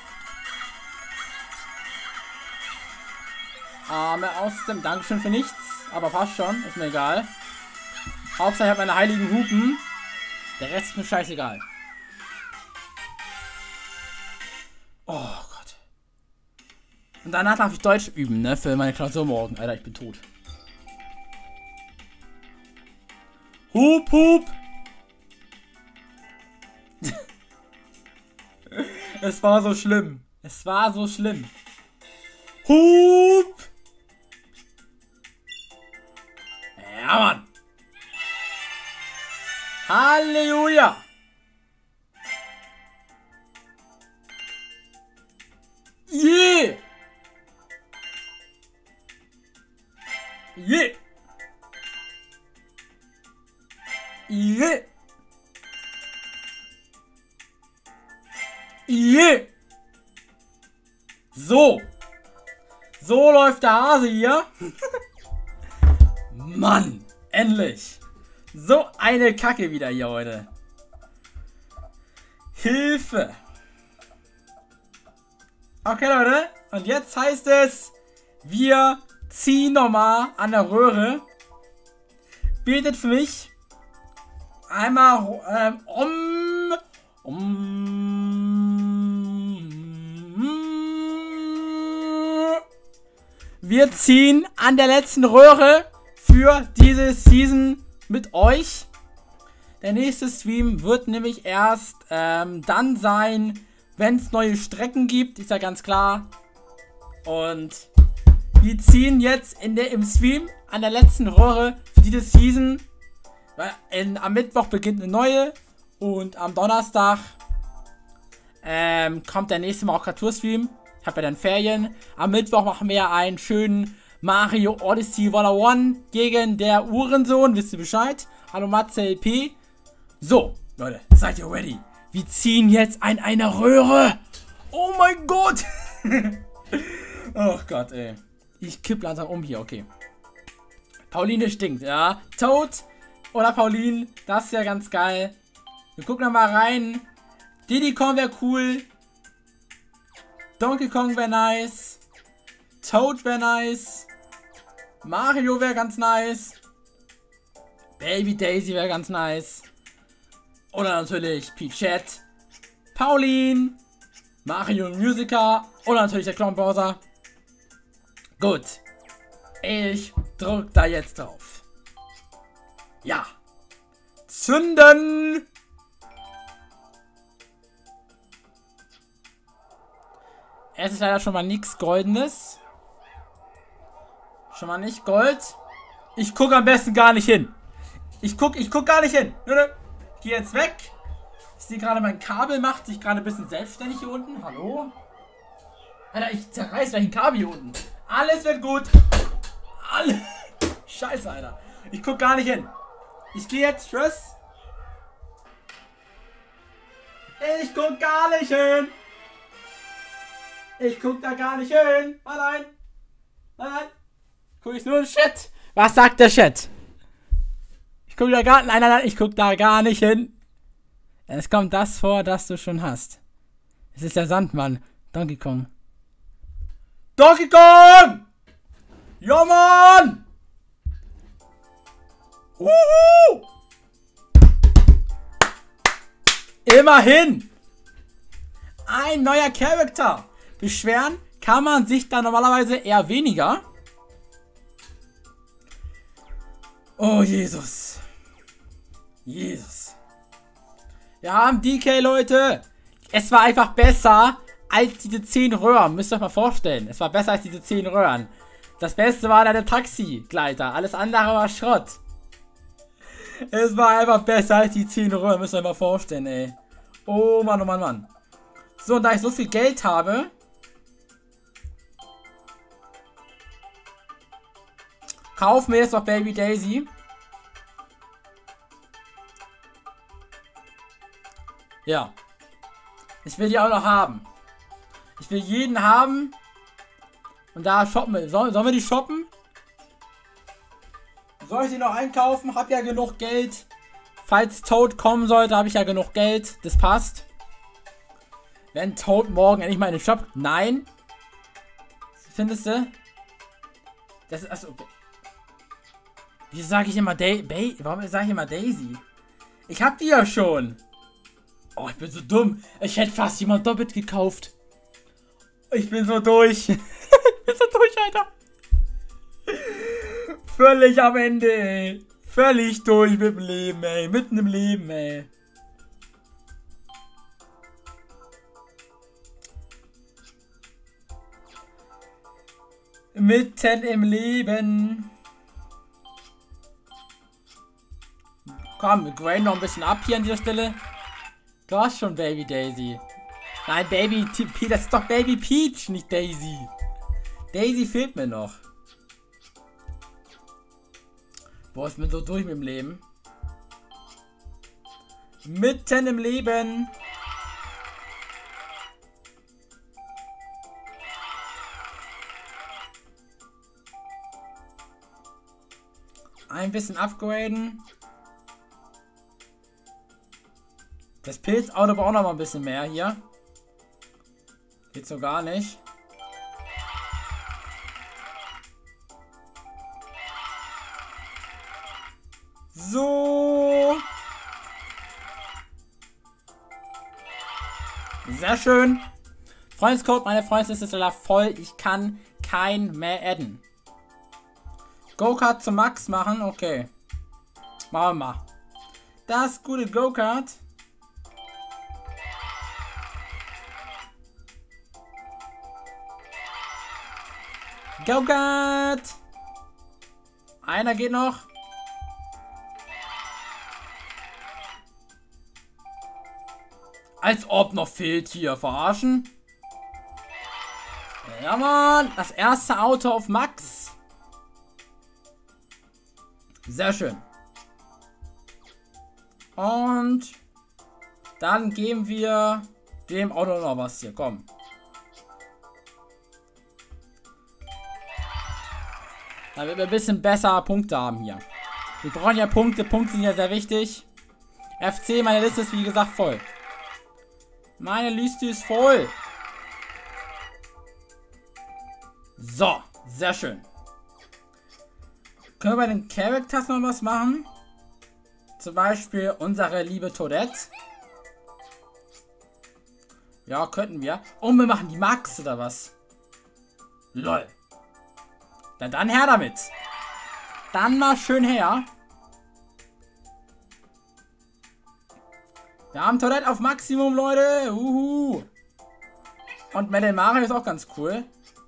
S1: Arme aus dem Dankeschön für nichts. Aber passt schon. Ist mir egal. Hauptsache ich habe meine heiligen Hupen. Der Rest ist mir scheißegal. Oh Gott. Und danach darf ich Deutsch üben, ne? Für meine Klausur morgen. Alter, ich bin tot. Hup, hup. Es war so schlimm. Es war so schlimm. Hup. Ja, Mann. Halleluja. Yeah. Yeah. Yeah. Yeah. So. So läuft der Hase hier. Mann, endlich. So eine Kacke wieder hier heute. Hilfe. Okay, Leute. Und jetzt heißt es, wir ziehen nochmal an der Röhre. Betet für mich. Einmal ähm, um. Um. Wir ziehen an der letzten Röhre für diese Season mit euch. Der nächste Stream wird nämlich erst ähm, dann sein, wenn es neue Strecken gibt, ist ja ganz klar. Und wir ziehen jetzt in der, im Stream an der letzten Röhre für diese Season. Weil in, am Mittwoch beginnt eine neue und am Donnerstag ähm, kommt der nächste Maukatur-Stream. Ich habe ja dann Ferien. Am Mittwoch machen wir einen schönen Mario Odyssey hundertundeins gegen der Uhrensohn. Wisst ihr Bescheid? Hallo Matze L P. So, Leute, seid ihr ready? Wir ziehen jetzt an einer Röhre. Oh mein Gott. Oh Gott, ey. Ich kipp langsam um hier, okay. Pauline stinkt, ja. Toad oder Pauline, das ist ja ganz geil. Wir gucken da mal rein. Diddy Kong wäre cool. Donkey Kong wäre nice. Toad wäre nice. Mario wäre ganz nice. Baby Daisy wäre ganz nice. Oder natürlich Peachette, Pauline, Mario Musiker oder natürlich der Clown Bowser. Gut. Ich drück da jetzt drauf. Ja. Zünden! Es ist leider schon mal nichts Goldenes. Schon mal nicht Gold. Ich gucke am besten gar nicht hin. Ich guck, ich guck gar nicht hin. Ich gehe jetzt weg. Ich sehe gerade, mein Kabel macht sich gerade ein bisschen selbstständig hier unten. Hallo? Alter, ich zerreiß gleich ein Kabel hier unten. Alles wird gut. Alle. Scheiße, Alter. Ich guck gar nicht hin. Ich gehe jetzt. Tschüss. Ich guck gar nicht hin. Ich guck da gar nicht hin. Nein, nein. Nein, nein. Guck ich nur in Chat. Was sagt der Chat? Ich guck da gar, nein, nein, nein, ich guck da gar nicht hin. Es kommt das vor, das du schon hast. Es ist der Sandmann. Donkey Kong. Donkey Kong! Ja, Mann! Uhu! Immerhin! Ein neuer Charakter. Beschweren kann man sich da normalerweise eher weniger. Oh, Jesus. Jesus. Wir haben D K, Leute. Es war einfach besser als diese zehn Röhren. Müsst ihr euch mal vorstellen. Es war besser als diese zehn Röhren. Das Beste war da der Taxigleiter. Alles andere war Schrott. Es war einfach besser als die zehn Euro. Müsst ihr euch mal vorstellen, ey. Oh Mann, oh Mann, Mann. So, und da ich so viel Geld habe, kaufen wir jetzt noch Baby Daisy. Ja. Ich will die auch noch haben. Ich will jeden haben. Und da shoppen wir. Sollen, sollen wir die shoppen? Soll ich die noch einkaufen? Hab ja genug Geld. Falls Toad kommen sollte, habe ich ja genug Geld. Das passt. Wenn Toad morgen endlich mal in den Shop... Nein. Findest du? Das ist... Achso, okay. Wieso sage ich immer Day... Bay? Warum sage ich immer Daisy? Ich hab die ja schon. Oh, ich bin so dumm. Ich hätte fast jemand doppelt gekauft. Ich bin so durch. Ich bin so durch, Alter. Völlig am Ende, ey. Völlig durch mit dem Leben, ey. Mitten im Leben, ey. Mitten im Leben. Komm, wir graden noch ein bisschen ab hier an dieser Stelle. Du hast schon Baby Daisy. Nein, Baby Peach. Das ist doch Baby Peach, nicht Daisy. Daisy fehlt mir noch. Boah, ich bin so durch mit dem Leben. Mitten im Leben. Ein bisschen upgraden. Das Pilzauto braucht noch mal ein bisschen mehr hier. Geht so gar nicht. So. Sehr schön. Freundescode, meine Freundesliste ist leider voll. Ich kann kein mehr adden. Go-Kart zum Max machen. Okay. Machen wir mal. Das gute Go-Kart. Go-Kart. Einer geht noch. Als ob noch fehlt hier. Verarschen. Ja, Mann. Das erste Auto auf Max. Sehr schön. Und dann geben wir dem Auto noch was hier. Komm. Damit wir ein bisschen besser Punkte haben hier. Wir brauchen ja Punkte. Punkte sind ja sehr wichtig. F C, meine Liste ist wie gesagt voll. Meine Liste ist voll. So, sehr schön. Können wir bei den Characters noch was machen? Zum Beispiel unsere liebe Toadette. Ja, könnten wir. Und wir machen die Max oder was? Lol. Na dann her damit. Dann mal schön her. Wir haben Toadette auf Maximum, Leute. Uhu. Und Metal Mario ist auch ganz cool.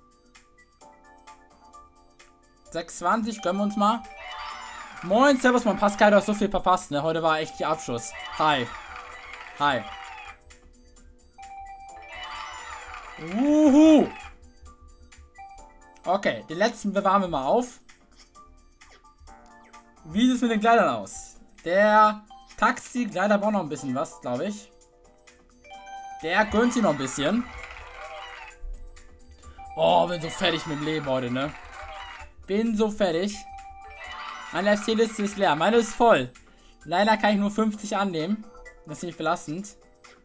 S1: sechsundzwanzig, gönnen wir uns mal. Moin, servus, mein Pascal, du hast so viel verpasst, ne? Heute war echt die Abschuss. Hi. Hi. Uhu. Okay, den letzten bewahren wir mal auf. Wie sieht es mit den Kleidern aus? Der Taxi-Kleider braucht noch ein bisschen was, glaube ich. Der gönnt sich noch ein bisschen. Oh, bin so fertig mit dem Leben heute, ne? Bin so fertig. Meine F C-Liste ist leer. Meine ist voll. Leider kann ich nur fünfzig annehmen. Das ist nicht belastend.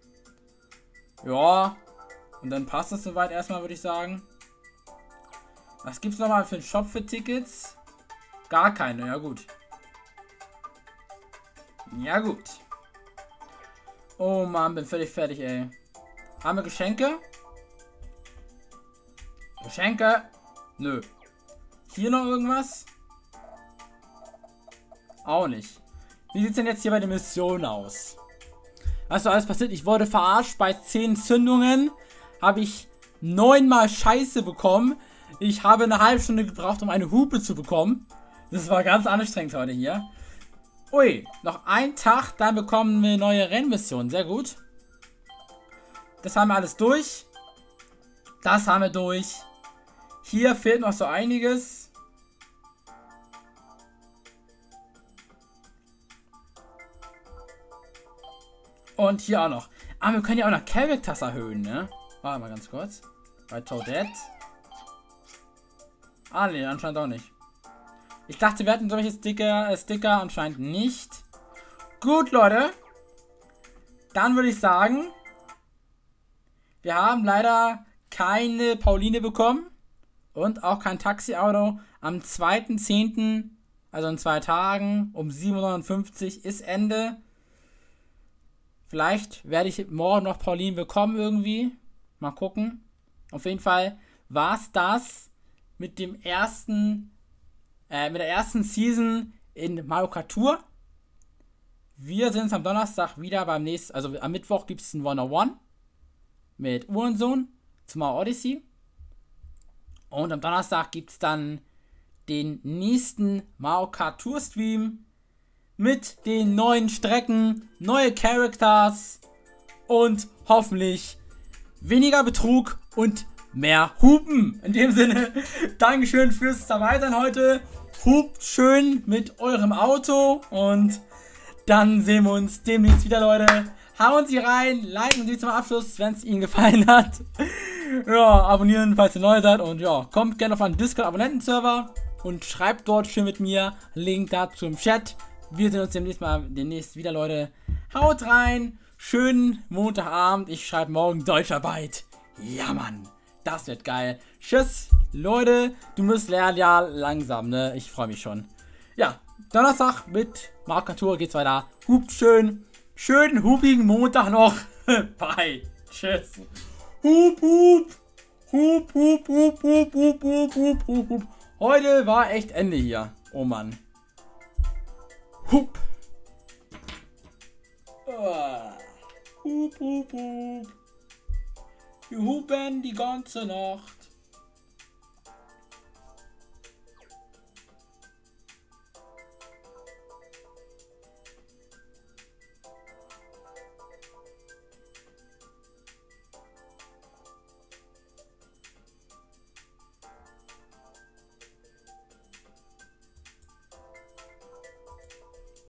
S1: Ja. Und dann passt das soweit erstmal, würde ich sagen. Was gibt es nochmal für einen Shop für Tickets? Gar keine. Ja gut. Ja gut. Oh Mann, bin völlig fertig, ey. Haben wir Geschenke? Geschenke? Nö. Hier noch irgendwas? Auch nicht. Wie sieht es denn jetzt hier bei der Mission aus? Was so alles passiert? Ich wurde verarscht. Bei zehn Zündungen habe ich neunmal Scheiße bekommen. Ich habe eine halbe Stunde gebraucht, um eine Hupe zu bekommen. Das war ganz anstrengend heute hier. Ui, noch ein Tag, dann bekommen wir neue Rennmissionen. Sehr gut. Das haben wir alles durch. Das haben wir durch. Hier fehlt noch so einiges. Und hier auch noch. Aber wir können ja auch noch Characters erhöhen, ne? Warte mal ganz kurz. Bei Toadette. Ah, ne, anscheinend auch nicht. Ich dachte, wir hatten solche Sticker, äh, Sticker anscheinend nicht. Gut, Leute. Dann würde ich sagen, wir haben leider keine Pauline bekommen. Und auch kein Taxi-Auto. Am zweiten zehnten, also in zwei Tagen, um sieben Uhr neunundfünfzig ist Ende. Vielleicht werde ich morgen noch Pauline bekommen irgendwie. Mal gucken. Auf jeden Fall war es das mit dem ersten, äh, mit der ersten Season in Mario Kart Tour. Wir sind am Donnerstag wieder beim nächsten, also am Mittwoch gibt es ein one-on-one mit Uhrensohn zu Mario Odyssey. Und am Donnerstag gibt es dann den nächsten Mario Kart Tour Stream mit den neuen Strecken, neue Characters und hoffentlich weniger Betrug und mehr Hupen. In dem Sinne, Dankeschön fürs Dabeisein heute. Hupt schön mit eurem Auto und dann sehen wir uns demnächst wieder, Leute. Hauen Sie rein, liken Sie zum Abschluss, wenn es Ihnen gefallen hat. Ja, abonnieren, falls ihr neu seid und ja, kommt gerne auf meinen Discord-Abonnenten-Server und schreibt dort schön mit mir. Link dazu im Chat. Wir sehen uns demnächst mal demnächst wieder, Leute. Haut rein. Schönen Montagabend. Ich schreibe morgen Deutscharbeit. Ja, Mann. Das wird geil. Tschüss, Leute. Du musst lernen, ja, langsam, ne? Ich freue mich schon. Ja, Donnerstag mit Mario Kart Tour geht's weiter. Hupt schön. Schönen hupigen Montag noch. Bye. Tschüss. Hup, hup. Hup, hup, hup, hup, hup, hup, hup, hup, hup. Heute war echt Ende hier. Oh, Mann. Hup. Oh. Hup, hup, hup. Wir hupen die ganze Nacht.